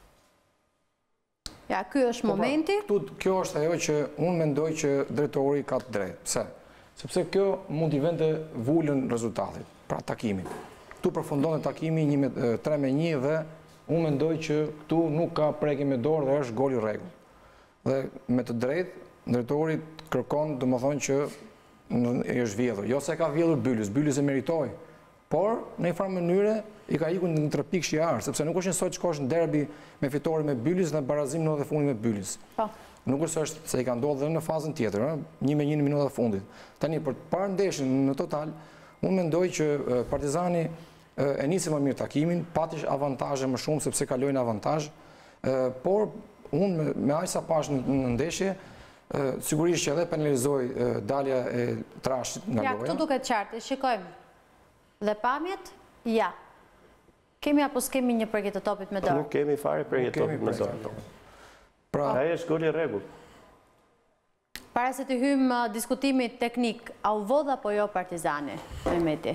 Ja, ky është momenti. Këtu kjo është ajo që unë mendoj që drejtori ka të drejtë. Pse? Sepse kjo mund t'i vende vulën rezultatit, pra takimin. Këtu përfundon takimi tre me një dhe unë mendoj që këtu nuk ka prekje me dorë dhe është gol i rregull. Dhe me të drejtë drejtori kërkon, domethënë që është vjedhur. Jo se ka vjedhur Bylis, Bylis e meritoi. Por në një farë mënyre i ka ikur në tre pikë shiar, sepse nuk është njësoj të shkosh në derbi me fitore me Bylis dhe barazim në dhe fundit me Bylis. Nuk është është se i ka ndodhur dhe në fazën tjetër, një me një në minutat e fundit. Tani, për të parë ndeshjen në total, unë mendoj që Partizani e nisi më mirë takimin, pati avantazhe më shumë sepse kalojnë avantazh, por unë me aq sa pash në ndeshje, sigurisht që edhe penalizoi dalja e Trashit nga loja. Ja, këtu duket qartë, shikojmë. Dhe pamjet? Ja. Kemi apo s'kemi një përgjet të topit me dorë? Nuk kemi fare përgjet të topit me dorë. Pra, ai është gol i rregullt. Para se të hymë diskutimit teknik, a u vodha apo jo Partizani, Mehmeti?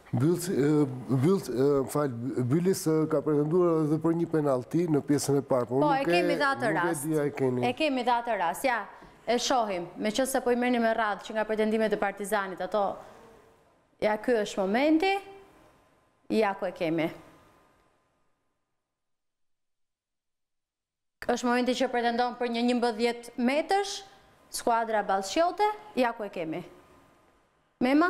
Bylis ka pretenduar edhe për një penalti në pjesën e parë. Po, e kemi dhe atë rast. E kemi dhe atë rast, ja. E shohim, me që se po i merni me radhë që nga pretendimet e Partizanit, ato, ja, ky është momenti, ja, ku e kemi. është momenti që pretendon për një njëmbëdhjetë metësh, skuadra Ballsqiote, ja ku e kemi. Mema?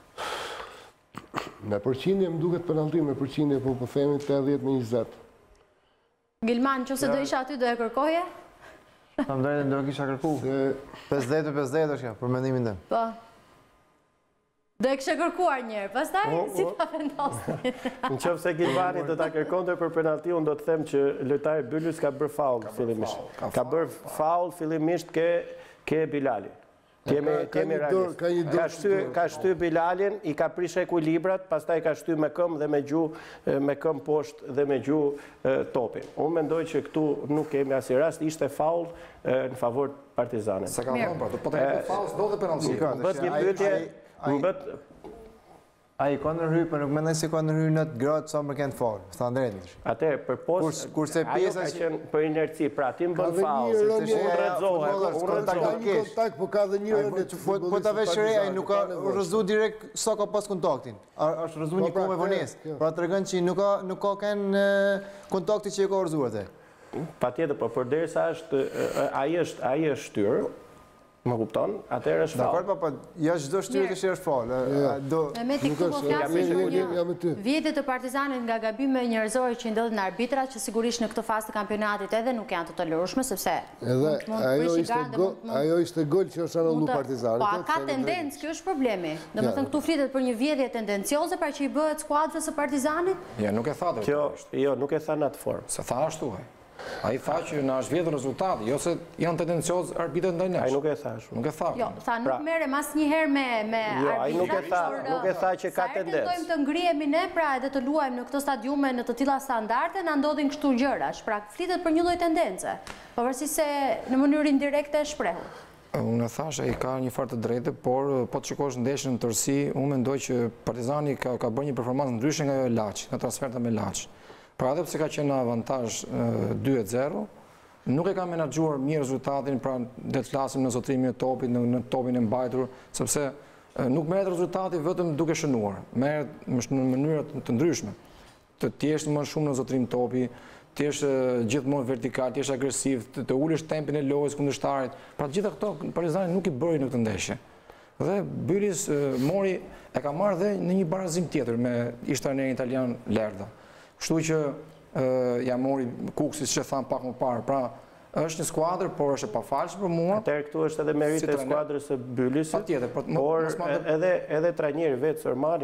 Me përqindje më duket penalti, me përqindje po po themi tetëdhjetë me njëzet. Gilman, që se do isha aty, do e kërkoje? Ta më drejtën do e kisha kërku. pesëdhjetë pesëdhjetë është ja, për mendimin tim. Po. Do e kështë kërkuar njërë, pastaj, si ta vendosin? Në qëfë se Gilmani do ta kërkonte për penalti, unë do të them që lojtari Byllys ka bërë faul fillimisht. Ka bërë faul fillimisht ke Bilali. Kemi realisht. Ka shty Bilalin, i ka prish ekuilibrat, pastaj ka shty me këm dhe me gju, me këm poshtë dhe me gju topin. Unë mendoj që këtu nuk kemi as i rast, ishte faul në favor Partizanit. Se ka më bërë, po të e faul s'do dhe penalti. Më bët një pyetje, më bët... A i ka nërhy, për nuk mendoj se ka nërhy në të gradë sa më kënë falë, së të andrejnë. Ate, për post, ajo ka qenë për inerci, pra ti më bën falë, unë rëdzohë, unë rëdzohë. Po ka dhe një rëndje të futbollit. Po të veshërej, a i nuk ka rëzu direkt sa ka pas kontaktin. është rëzu një kohë me vonesë. Pra të regën që nuk ka kënë kontakti që i ka rëzuar te. Pa tjetë, po për dhe sa është, aji është shtyrë, më kupton, atër është falë. Dakor, pa, ja çdo shtyrë të që është falë. E me të këtu po flasë një vjetit të Partizanit nga gabime njerëzore që ndodhin në arbitrat, që sigurisht në këtë fazë të kampionatit edhe nuk janë të tolerueshme, sepse ajo ishte gol që është anullu Partizanit. Po, a ka tendencë, kjo është problemi. Dhe më thënë këtu flitet për një vjedhje tendencioze, pra që i bëhet skuadrës së Partizanit? Ja, nuk e tha dhe. Jo, nuk e tha në atë formë. Se tha ashtu, haj. A i tha që në është vjetë rezultati, jo se janë tendenciozë arbitët ndaj nesh. A i nuk e tha shumë. Nuk e tha. Jo, tha nuk mere mas njëherë me arbitrat. Jo, a i nuk e tha që ka tendencë. Sa e tentojmë të ngrijemi ne, pra edhe të luajmë në këto stadiume në të tilla standarte, na ndodhin kështu gjërash. Pra flitet për një lloj tendence, pavarësisht se në mënyrë indirekte e shprehur. Unë e thash, ai ka një farë të drejtë, por po të shikosh ndeshjen në tërësi, unë mendoj që Partizani ka bërë një performancë ndryshe nga Laçi, në transferta me Laçi. Pra edhe pse ka qenë në avantazh dy e zero, nuk e ka menaxhuar mirë rezultatin, pra le të flasim në zotrimin e topit, në topin e mbajtur, sepse nuk merret rezultati vetëm duke shënuar, merret në mënyra të ndryshme. Të tjesh më shumë në zotrim topi, të jesh gjithmonë vertikal, të jesh agresiv, të ulesh tempin e lojës kundërshtarit. Pra të gjitha këto Partizani nuk i bëri në këtë ndeshje. Dhe Bylis mori e ka marrë dhe në një barazim tjetër me ishtanerin italian Lerda. Kështu që ja mori Kuksi, që thamë pak më parë, pra është një skuadrë, por është e pafalshme për mua. Atëherë këtu është edhe merit e skuadrës së Bylisit, por edhe trajneri vetë Sormani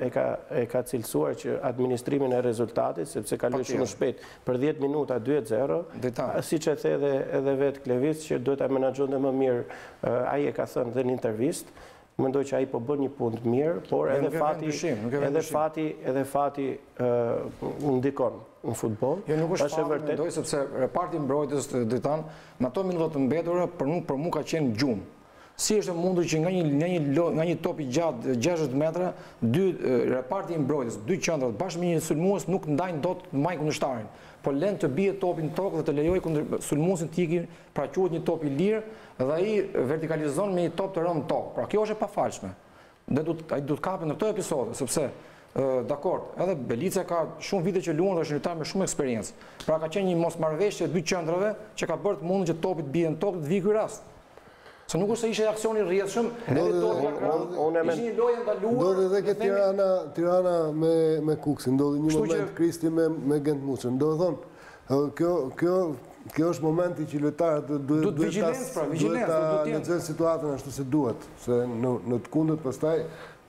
e ka cilësuar që administrimin e rezultatit, sepse ka lënë shumë shpejt për dhjetë minuta dy e zero, siç e the edhe vetë Klevis, që duhet ta menaxhonte më mirë, ai e ka thënë dhe në intervistë. Mendoj që ai po bën një punë të mirë, por edhe fati edhe fati edhe fati ndikon në futboll. Jo, nuk është fati, mendoj, sepse reparti mbrojtës Dritan, në ato minutat të mbetura, për mua ka qenë gjumë. Si është mundur që nga një top i gjatë gjashtëdhjetë metra, dy reparti mbrojtës, dy qendrat bashkë me një sulmues nuk ndajnë dot maj kundërshtarin, po lënë të bie topin në tokë dhe të lejojë sulmuesin të ikë, pra quhet një top i lirë, dhe ai vertikalizon me një top të rënë në tokë. Pra kjo është e pafalshme. Dhe ai duhet kapet në këto episode, sepse dakord, edhe Belica ka shumë vite që luan dhe është lojtar me shumë eksperiencë. Pra ka qenë një mosmarrëveshje dy qendrave që ka bërë të mundin që topi të bie në tokë dhe të vijë ky rast. Se nuk është se ishe aksioni rrjedhshëm, edhe topi ka krahë, ishin një lojë ndaluar. Ndodhi edhe ke Tirana me Kuksin, ndodhi një moment Kristi me Gent Muçën. Do të thonë, kjo është momenti që lojtarët duhet ta lexojnë situatën ashtu si duhet, se në të kundërt pastaj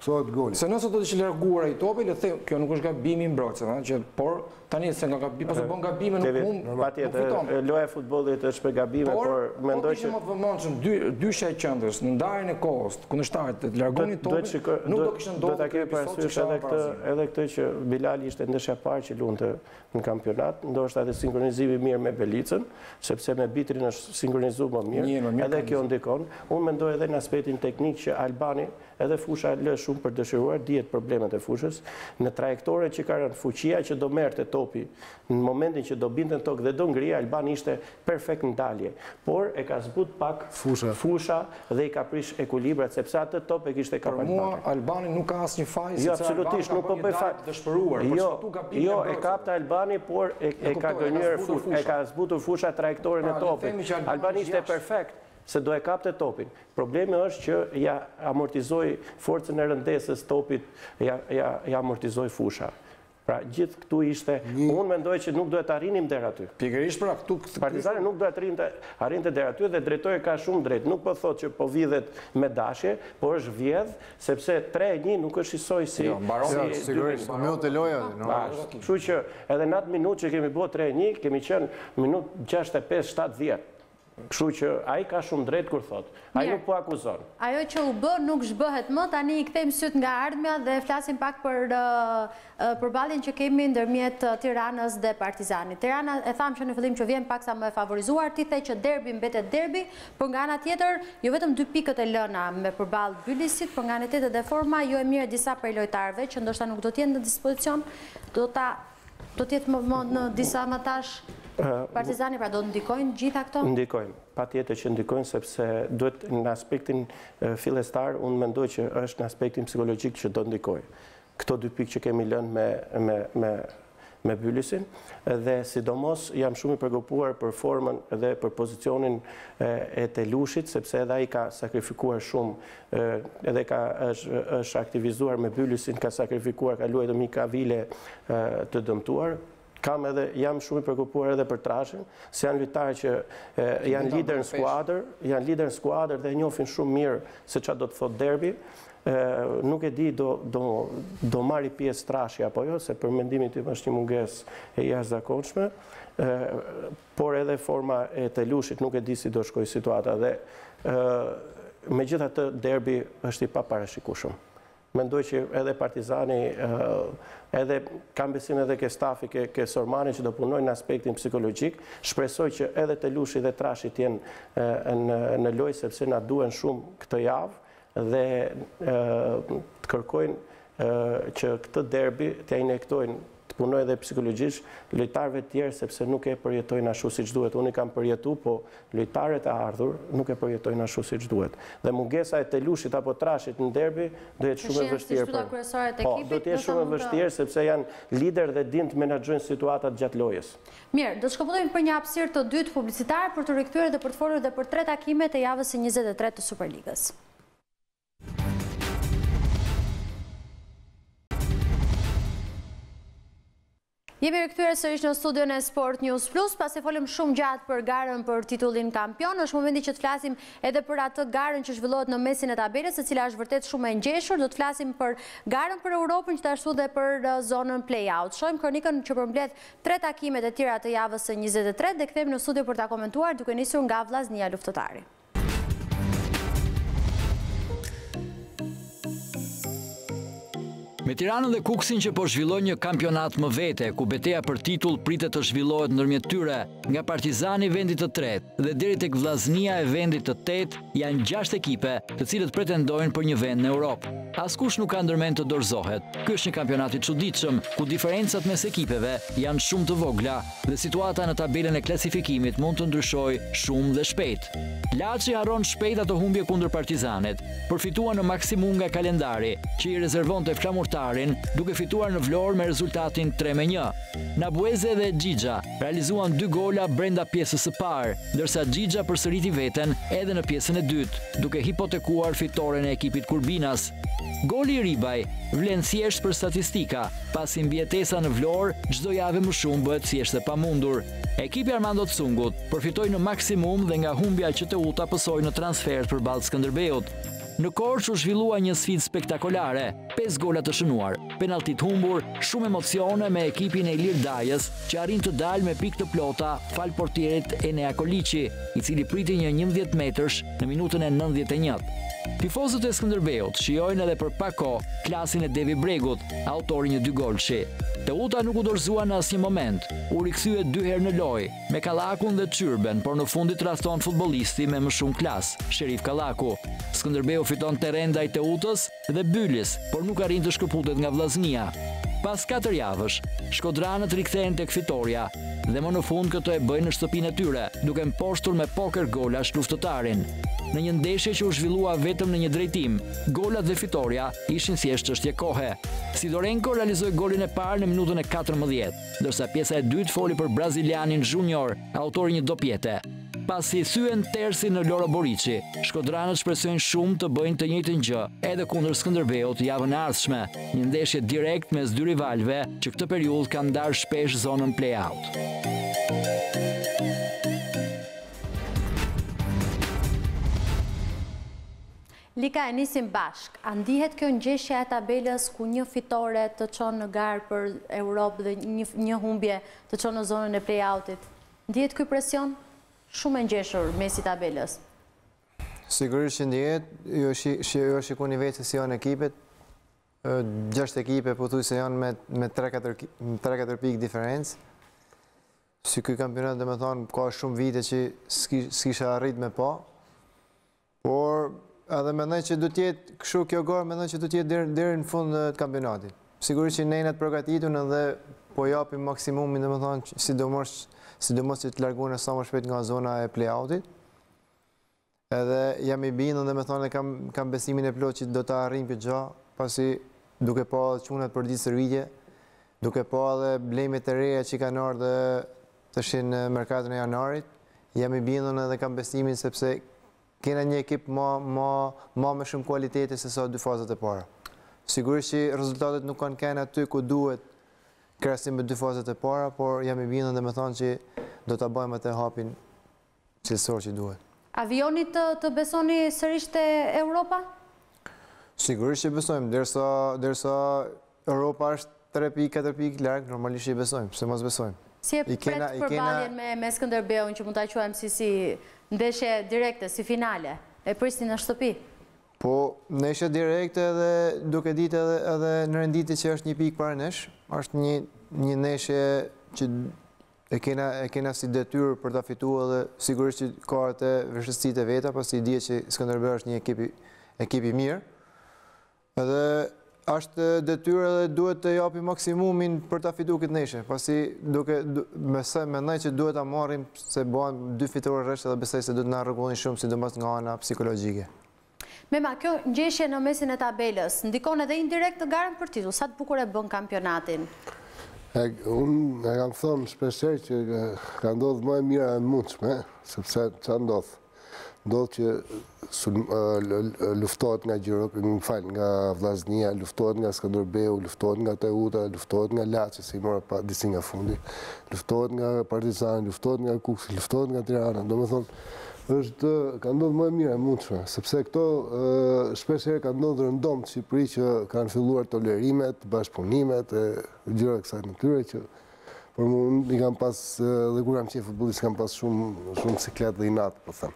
Sohet goli. Se nëse do të ishte larguar ai topi, le të them, kjo nuk është gabimi i mbrojtësve, që por tani se nga gabimi, pas bën gabime nuk mund. Patjetër, loja e futbollit është për gabime, por mendoj që më të vëmendshëm dy dy shej qendrës në ndarjen e kohës, kundërshtarët të largonin topin, nuk do kishte ndodhur. Do ta kemi parasysh edhe këtë, edhe këtë që Bilali ishte ndeshja e parë që lunte në kampionat, ndoshta edhe sinkronizimi mirë me Belicën, sepse me Bitrin është sinkronizuar më mirë, edhe kjo ndikon. Unë mendoj edhe në aspektin teknik që Albani edhe fusha lë shumë për dëshiruar, dihet problemet e fushës, në trajektore që ka rënë fuqia që do merrte topi, në momentin që do binte në tokë dhe do ngria, Albani ishte perfekt në dalje, por e ka zbut pak fusha, fusha dhe i ka prish ekuilibrat, sepse atë top e kishte kapar. Për mua, Albani nuk ka asnjë faj, jo, absolutisht, nuk po bëj faj dëshpëruar, jo, jo, e kapta Albani, por e, e ka gënyer fushë, e ka zbutur fusha trajektoren e topit. Albani ishte perfekt se do e kapte topin. Problemi është që ja amortizoi forcën e rëndesës topit, ja, ja, ja amortizoi fusha. Pra, gjithë këtu ishte, unë mendoj që nuk duhet të arrinim deri aty. Pikërisht pra këtu Partizani nuk duhet të arrinte deri aty dhe drejtori ka shumë drejt. Nuk po thotë që po vidhet me dashje, por është vjedh, sepse tre një nuk është njësoj si... Jo, mbaron, sigurisht, minutë e loja. Kështu që edhe në atë minutë që kemi bërë tre një, kemi qenë minutë gjashtëdhjetë e pesë shtatë dhjetë. Kështu që ai ka shumë drejt kur thot. Ai nuk po akuzon. Ajo që u bë nuk zhbëhet më, tani i kthejmë syt nga ardhmja dhe flasim pak për përballjen që kemi ndërmjet Tiranës dhe Partizanit. Tirana e tham që në fillim që vjen paksa më e favorizuar, ti the që derbi mbetet derbi, por nga ana tjetër jo vetëm dy pikët e lëna me përballë Bylisit, por nga ana tjetër dhe forma jo e mirë disa prej lojtarëve që ndoshta nuk do të jenë në dispozicion, do ta do të jetë më në disa matash. Partizani pra do të ndikojnë gjitha këto? Ndikojnë, pa tjetër që ndikojnë, sepse duhet në aspektin fillestar, unë mendoj që është në aspektin psikologjik që do ndikojnë. Këto dy pikë që kemi lënë me, me, me, me Bylisin, dhe sidomos jam shumë i përgopuar për formën dhe për pozicionin e Telushit, sepse edhe ai ka sakrifikuar shumë, edhe ka është, është aktivizuar me Bylisin, ka sakrifikuar, ka luajtur me Kavile të dëmtuar. Kam edhe, jam shumë i përkupuar edhe për Trashin, se janë lojtarë që e, janë lider në skuadër, janë lider në skuadër dhe njohin shumë mirë se çfarë do të thotë derbi. E, nuk e di do, do, do marri pjesë Trashi apo jo, se për mendimin tim është një mungesë e jashtëzakonshme, por edhe forma e Telushit nuk e di si do shkojë situata dhe megjithatë derbi është i paparashikueshëm. Mendoj që edhe Partizani, edhe kam besim edhe ke stafi, ke, ke Sormani që do punojnë në aspektin psikologjik, shpresoj që edhe Telushi dhe Trashi t'jenë në, në lojë, sepse na duhen shumë këtë javë dhe të kërkojnë që këtë derbi t'ja injektojnë, të punojnë edhe psikologjisht lojtarëve tjerë, sepse nuk e përjetojnë ashtu siç duhet. Unë i kam përjetu, po lojtarët e ardhur nuk e përjetojnë ashtu siç duhet. Dhe mungesa e Telushit apo Trashit në derbi do jetë shumë e vështirë. Po, do të jetë shumë e vështirë sepse janë lider dhe din të menaxhojnë situatat gjatë lojës. Mirë, do të shkëputojmë për një hapësirë të dytë publicitare për të rikthyer dhe për të folur dhe për tre takimet e javës së njëzet e tretë të Superligës. Jemi rikthyer sërish në studion e Sport News Plus, pasi folëm shumë gjatë për garën për titullin kampion, është momenti që të flasim edhe për atë garën që zhvillohet në mesin e tabelës, e cila është vërtet shumë e ngjeshur. Do të flasim për garën për Europën, gjithashtu dhe për zonën play-out. Shohim kronikën që përmbledh tre takimet e tjera të javës së njëzet e tretë dhe kthehemi në studio për ta komentuar, duke nisur nga Vllaznia Luftëtari. Me Tiranën dhe Kuksin që po zhvillojnë një kampionat më vete, ku betejë për titull pritet të zhvillohet ndërmjet tyre, nga Partizani vendit të tretë dhe deri tek Vllaznia e vendit të tetë, janë gjashtë ekipe të cilët pretendojnë për një vend në Europë. Askush nuk ka ndërmend të dorëzohet. Ky është një kampionat i çuditshëm, ku diferencat mes ekipeve janë shumë të vogla dhe situata në tabelën e klasifikimit mund të ndryshojë shumë dhe shpejt. Laçi harron shpejt ato humbje kundër Partizanit, përfituan në maksimum nga kalendari, që i rezervonte flamurtarin, duke fituar në Vlorë me rezultatin tre me një. Nabueze dhe Xhixha realizuan dy gola brenda pjesës së parë, ndërsa Xhixha përsëriti veten edhe në pjesën e dytë, duke hipotekuar fitoren e ekipit Kurbinas. Goli i Ribaj vlen thjesht për statistika, pasi mbijetesa në Vlorë çdo javë më shumë bëhet thjesht e pamundur. Ekipi Armando Cungut përfitoi në maksimum dhe nga humbja që Teuta pësoi në transfert përballë Skënderbeut. Në Korçë u zhvillua një sfidë spektakolare, pesë gola të shënuar, penaltit humbur, shumë emocione me ekipin e Ilir Dajës, që arrin të dalë me pikë të plota fal portierit Enea Koliqi, i cili priti një njëmbëdhjetë metrësh në minutën e nëntëdhjetë e një. Tifozët e Skënderbeut shijojnë edhe për pak kohë klasin e Devi Bregut, autori një dy golshi. Teuta nuk u dorëzua në asnjë moment, u rikthye dy herë në lojë, me Kallakun dhe Çyrben, por në fundit rrethon futbollisti me më shumë klas, Sherif Kallaku. Skënderbeu fiton terren ndaj Teutës dhe Bylis, por nuk arrin të shkëputet nga Vllaznia. Pas katër javësh, shkodranët rikthehen tek fitoria dhe më në fund këto e bëjnë në shtëpinë e tyre, duke mposhtur me poker golash luftëtarin. Në një ndeshje që u zhvillua vetëm në një drejtim, golat dhe fitoria ishin thjesht çështje kohe. Sidorenko realizoi golin e parë në minutën e katërmbëdhjetë, ndërsa pjesa e dytë foli për brazilianin Junior, autori një dopjete. Pasi thyen tersi në Loro Boriçi, shkodranët shpresojnë shumë të bëjnë të njëjtën gjë edhe kundër Skënderbeut javën e ardhshme, një ndeshje direkt mes dy rivalëve që këtë periudhë kanë ndarë shpesh zonën play-out. Lika, e nisim bashk. A ndihet kjo ngjeshja e tabelës ku një fitore të çon në garë për Europë dhe një, një humbje të çon në zonën e play-outit? Ndihet ky presion shumë e ngjeshur mes i tabelës? Sigurisht që ndihet, jo jo shikoni vetë se janë ekipet. Gjashtë ekipe pothuajse janë me me tre katër pikë diferencë. Si ky kampionat, domethënë, ka shumë vite që s'kisha arrit me pa. Por edhe mendoj që do të jetë kështu kjo garë, mendoj që do të jetë deri deri në fund të kampionatit. Sigurisht që ne jemi të përgatitur edhe po japim maksimumin, domethënë, sidomos sidomos që të largohen sa më shpejt nga zona e play-outit. Edhe jam i bindur, domethënë, kam kam besimin e plotë që do ta arrijmë këtë gjë, pasi duke pa çunat për ditë shërbëje, duke pa edhe blemjet e reja që kanë ardhur tashin në merkaton e janarit, jam i bindur edhe kam besimin sepse kena një ekip ma, ma, ma me shumë kualitete se sa dy fazat e para. Sigurisht që rezultatet nuk kanë kënë aty ku duhet krahasim me dy fazat e para, por jam i bindur dhe me thonë që do ta bëjmë atë hapin cilësor që duhet. Avioni të, të besoni sërish te Europa? Sigurisht që besojmë, derisa derisa Europa është tre pikë, katër pikë larg, normalisht që i besojmë, pse mos besojmë. Si e pret përballjen me, me Skënderbeun që mund ta quajmë si si ndeshje direkte, si finale, e prisni në shtëpi? Po, ndeshje direkte edhe duke ditë edhe, edhe në renditje që është një pikë para nesh, është një, një ndeshje që e kena, e kena si detyrë për ta fituar dhe sigurisht që ka atë vështirësitë e veta, pasi dihet që Skënderbeu është një ekip ekip i mirë. Edhe është detyrë edhe duhet të japi maksimumin për ta fituar këtë ndeshje, pasi duke me sa mendoj që duhet ta marrim se bëhen dy fitore rresht dhe besoj se do të na rregullojnë shumë, sidomos nga ana psikologjike. Mema, kjo ngjeshje në mesin e tabelës ndikon edhe indirekt të garën për titull. Sa të bukur e bën kampionatin? E, unë e kam thënë shpeshherë që ka ndodhur më e mira e mundshme, sepse çfarë ndodh? Ndodh që luftohet nga Gjiropi, më fal, nga Vllaznia, luftohet nga Skënderbeu, luftohet nga Teuta, luftohet nga Laçi, se i mora pa disi nga fundi, luftohet nga Partizani, luftohet nga Kuksi, luftohet nga Tirana. Domethënë, është ka ndodhur më e mira e mundshme, sepse këto shpesh herë ka ndodhur në dom të Shqipëri që kanë filluar tolerimet, bashkëpunimet e gjëra kësaj natyre që por unë i kam pas dhe kur kam qenë futbollist kam pas shumë shumë siklet dhe inat, po them.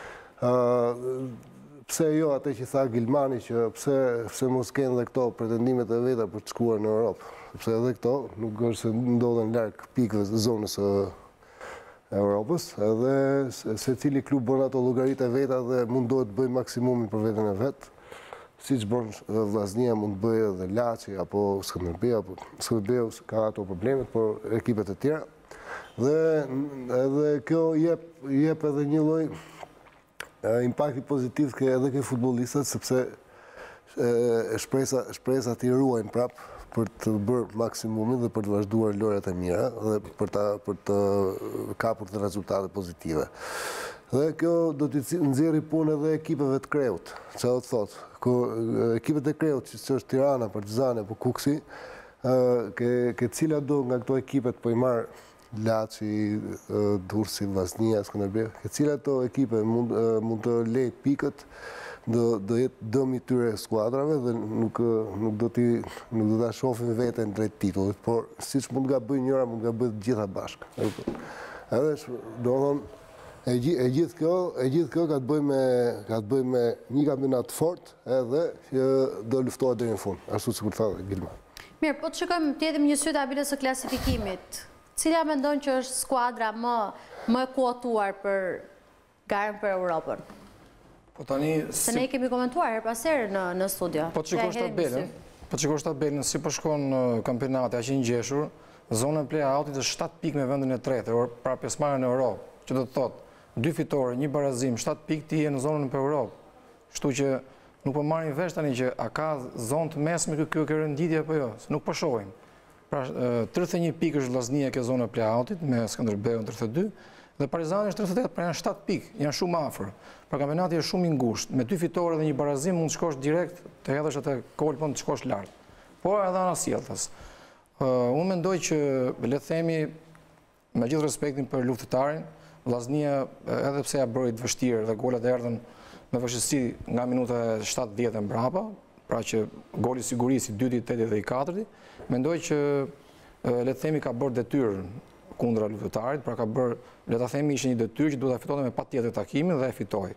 Uh, pse jo atë që tha Gilmani që pse, pse mos kenë dhe këto pretendimet e veta për të shkuar në Europë, sepse edhe këto nuk është se ndodhen larg pikëve të zonës së Europës, edhe se cili klub bën ato llogaritë e veta dhe mundohet të bëjë maksimumin për veten e vet, siç bën Vllaznia, mund të bëjë edhe Laçi apo Skënderbeu, apo Skënderbeu ka ato problemet, por ekipet e tjera. Dhe edhe kjo jep jep edhe një lloj impakti pozitiv ke edhe ke futbollistët, sepse shpresa shpresa ti ruajnë prap për të bërë maksimumin dhe për të vazhduar lojrat e mira dhe për ta për të kapur të rezultate pozitive. Dhe kjo do të nxjerrë punë edhe ekipeve të kreut. Çfarë do të thotë? Ku ekipet e kreut, siç është Tirana, Partizani apo Kuksi, ke ke cila do nga këto ekipet po i marr Laçi, Durrësi, Vllaznia, Skënderbeu, ke cilat ato ekipe mund mund të lejë pikët do jetë dëm i tyre skuadrave dhe nuk do të shohin veten drejt titullit, por siç mund nga bëjë njëra, mund nga bëjë gjitha bashkë. Edhe, do thonë, e gjithë kjo, e gjithë kjo ka të bëjë me, ka të bëjë me një kampionat fort edhe që do luftohet deri në fund, ashtu sikur tha Gilman. Mirë, po të shikojmë tjetëm një sy tabilës së klasifikimit. Cila mendon që është skuadra më më e kuotuar për garën për Europën? Po tani se ne kemi komentuar her pas here në në studio. Po të shikosh tabelën, po të shikosh tabelën si po shkon kampionati aq i ngjeshur, zona e play-outit është shtat pikë me vendin e tretë, pra pjesëmarrja në Europë, që do të thotë dy fitore, një barazim, shtat pikë ti je në zonën e Europë. Kështu që nuk po marrin vesh tani që a ka zonë të mesme kjo kjo renditje apo jo, nuk po shohim. Pra tridhjetë e një pikë është Vllaznia ke zona e play-outit me Skënderbeun tridhjetë e dy dhe Partizani është tridhjetë e tetë, pra janë shtat pikë, janë shumë afër. Pra kampionati është shumë i ngushtë, me dy fitore dhe një barazim mund të shkosh direkt të hedhësh atë kolpën të shkosh lart. Por edhe ana sjellës. Unë mendoj që le të themi me gjithë respektin për luftëtarin, Vllaznia edhe pse ja bëri të vështirë dhe golat erdhën me vështirësi nga minuta shtatëdhjetë mbrapa, pra që goli sigurisë i dyti, teti dhe i katërti, mendoj që le të themi ka bërë detyrën kundra luftëtarit, pra ka bërë, le ta themi ishte një detyrë që duhet ta fitonte me patjetër takimin dhe e fitoi.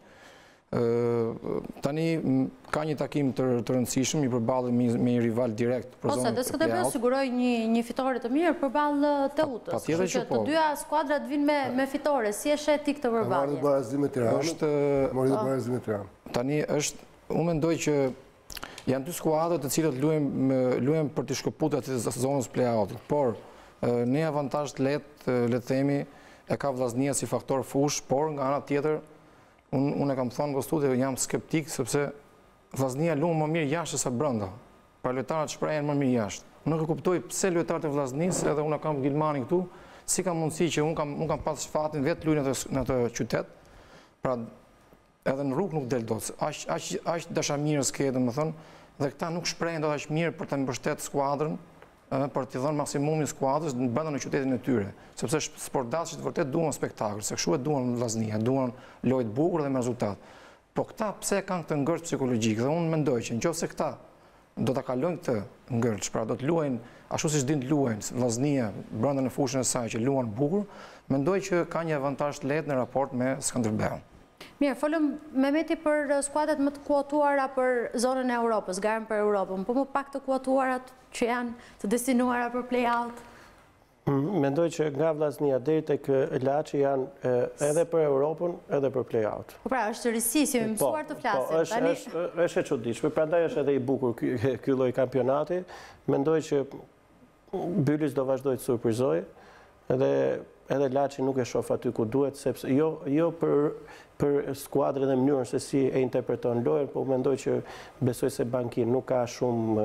Tani ka një takim të rëndësishëm i përballur me një rival direkt për zonën. Ose do Skënderbeu siguroi një një fitore të mirë përballë Teutës. Patjetër që po. Të dyja skuadrat vinë me me fitore, si e shet ti këtë përballje? Marrë barazim me Tiranë. Është marrë barazim me Tiranë. Tani është, unë mendoj që janë dy skuadra të cilët luajnë luajnë për të shkëputur atë zonës play-outit, por ne avantazh të lehtë, le të themi, e ka Vllaznia si faktor fush, por nga ana tjetër unë unë e kam thënë në studio, jam skeptik sepse Vllaznia luan më mirë jashtë se brenda. Pra lojtarët shprehen më mirë jashtë. Unë nuk e kuptoj pse lojtarët e Vllaznisë, edhe unë kam Gilmanin këtu, si ka mundësi që unë kam unë kam pas fatin vetë luajnë në atë në atë qytet. Pra edhe në rrugë nuk del dot. Aq aq aq dashamirës ke, domethënë, dhe këta nuk shprehen dot aq mirë për të mbështetur skuadrën, për t'i dhënë maksimumin skuadrës në brenda në qytetin e tyre, sepse sportdashët vërtet duan spektakël, se kështu e duan Vllaznia, duan lojë të bukur dhe me rezultat. Po këta pse kanë këtë ngërç psikologjik? Dhe unë mendoj që nëse këta do ta kalojnë këtë ngërç, pra do të luajnë ashtu siç din të luajnë Vllaznia brenda në fushën e saj që luan bukur, mendoj që ka një avantazh të lehtë në raport me Skënderbeun. Mirë, folëm Mehmeti për skuadrat më të kuotuara për zonën e Europës, garën për Europën, po më pak të kuotuarat që janë të destinuara për play-out? Mendoj që nga Vllaznia deri tek Laçi janë edhe për Europën, edhe për play-out. Po pra, është risi, si më mësuar të flasim. Po, është është e çuditshme, prandaj është edhe i bukur ky lloj kampionati. Mendoj që Bylis do vazhdojë të surprizojë, edhe edhe Laçi nuk e shoh aty ku duhet, sepse jo jo për për skuadrën dhe mënyrën se si e interpreton lojën, po mendoj që besoj se Bankin nuk ka shumë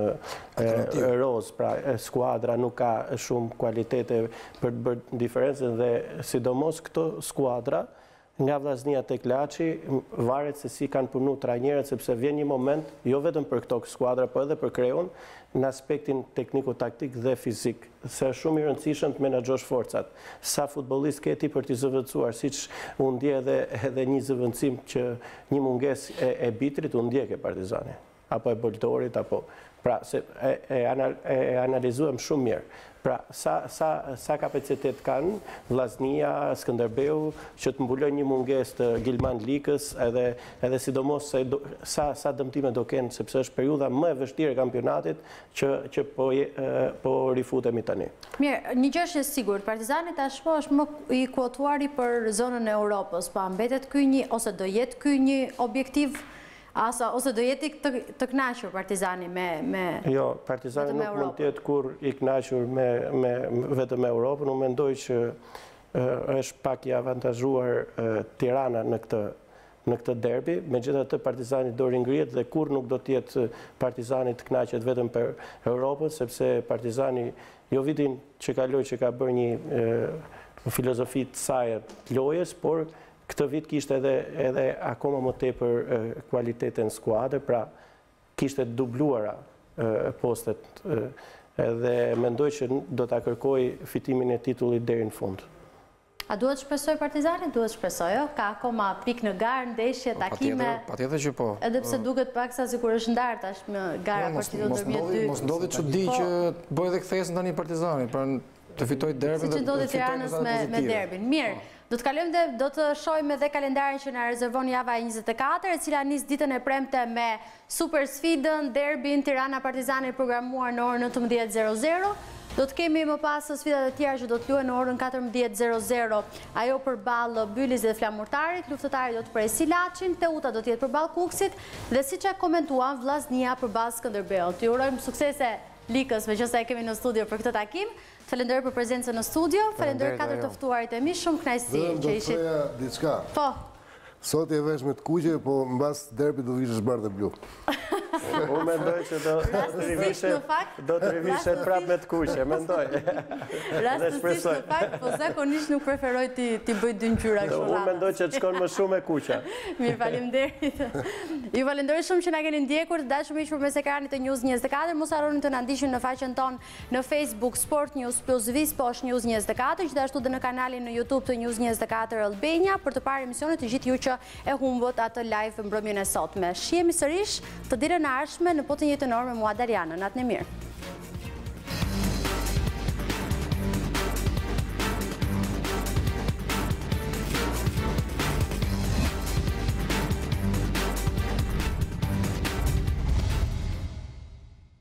roz, pra skuadra nuk ka shumë kualitete për të bërë diferencën dhe sidomos këto skuadra nga Vllaznia tek Laçi varet se si kanë punu trajnerët, sepse vjen një moment, jo vetëm për këto skuadra, po edhe për Kreun, në aspektin tekniko-taktik dhe fizik, se është shumë i rëndësishëm të menaxhosh forcat. Sa futbollist ke ti për t'i zëvendësuar, siç u ndje edhe edhe një zëvendësim që një mungesë e, e Bitrit u ndjek e Partizani, apo e Boltorit, apo pra se e, e, anal, e analizuam shumë mirë. Pra, sa, sa, sa kapacitet kanë Vllaznia, Skënderbeu, që të mbulojnë një mungesë të Gilman Likës, edhe, edhe sidomos se do, sa, sa dëmtime do kenë, sepse është periudha më e vështirë e kampionatit që, që po, e, po rifutemi tani. Mirë, një gjë është e sigurt, Partizani tashmë është më i kuotuari për zonën e Europës, pa mbetet ky një, ose do jetë ky një objektiv Asa, ose do jeti të, të knaqur Partizani me, me Jo, Partizani nuk mund të jetë kur i knaqur me, me, vetëm me Europën. Unë mendoj që uh, është pak i avantazhuar uh, Tirana në këtë, në këtë derbi. Megjithatë Partizani do ringrihet dhe kur nuk do të jetë Partizani të knaqet vetëm për Europën, sepse Partizani jo vitin që kaloi që ka bërë një uh, filozofi të saj të lojës, por këtë vit kishte edhe, edhe akoma më tepër e, kualitetin skuadrë, pra kishte dubluara e, postet e, edhe mendoj që do ta kërkoj fitimin e titullit deri në fund. A duhet shpresoj Partizani? Duhet shpresoj, jo? Ka akoma pik në garë, ndeshje, takime. Patjetër që po. Edhe pse duket paksa sikur është ndarë tash me gara për titullin ndërmjet dy. Mos ndodhi çudi që bëj edhe kthesën tani Partizani, pra të fitoj derbin dhe të ndodhi Tiranës me derbin. Mirë, do të kalojmë dhe do të shohim edhe kalendarin që na rezervon java e njëzet e katër, e cila nis ditën e premte me super sfidën, derbin Tirana Partizani programuar në orën nëntëmbëdhjetë e zero zero. Do të kemi më pas sfidat e tjera që do të luhen në orën katërmbëdhjetë e zero zero, ajo përballë Bylis dhe Flamurtarit, luftëtari do të presi Laçin, Teuta do të jetë përballë Kuksit dhe siç e komentuam Vllaznia përballë Skënderbeut. Ju urojmë suksese Likës, meqense e kemi në studio për këtë takim. Falenderoj për prezencën në studio, falenderoj katër të ftuarit e mi, shumë kënaqësi që ishit. Do të thoya diçka. Po. Sot e vesh me të kuqe, po mbas derbit do vishësh bardhë blu. Unë mendoj që do të rivishet prap me të kuqe, mendoj. Rastësisht në fakt, po zakonisht nuk preferoj ti bëj dy ngjyra kështu. Unë mendoj që të shkon më shumë me kuqe. Mirë, faleminderit. Ju falenderoj shumë që na keni ndjekur, të dashur miq përmes ekranit të News njëzet e katër. Mos harroni të na ndiqni në faqen tonë në Facebook Sport News Plus Vis posh News njëzet e katër, gjithashtu edhe në kanalin në YouTube të News njëzet e katër Albania për të parë emisionet të gjithë ju që e humbët atë live mbrëmjen e sotme. Shihemi sërish të ditën e ardhshme në po të njëjtën orë me mua Dariana. Natën e mirë.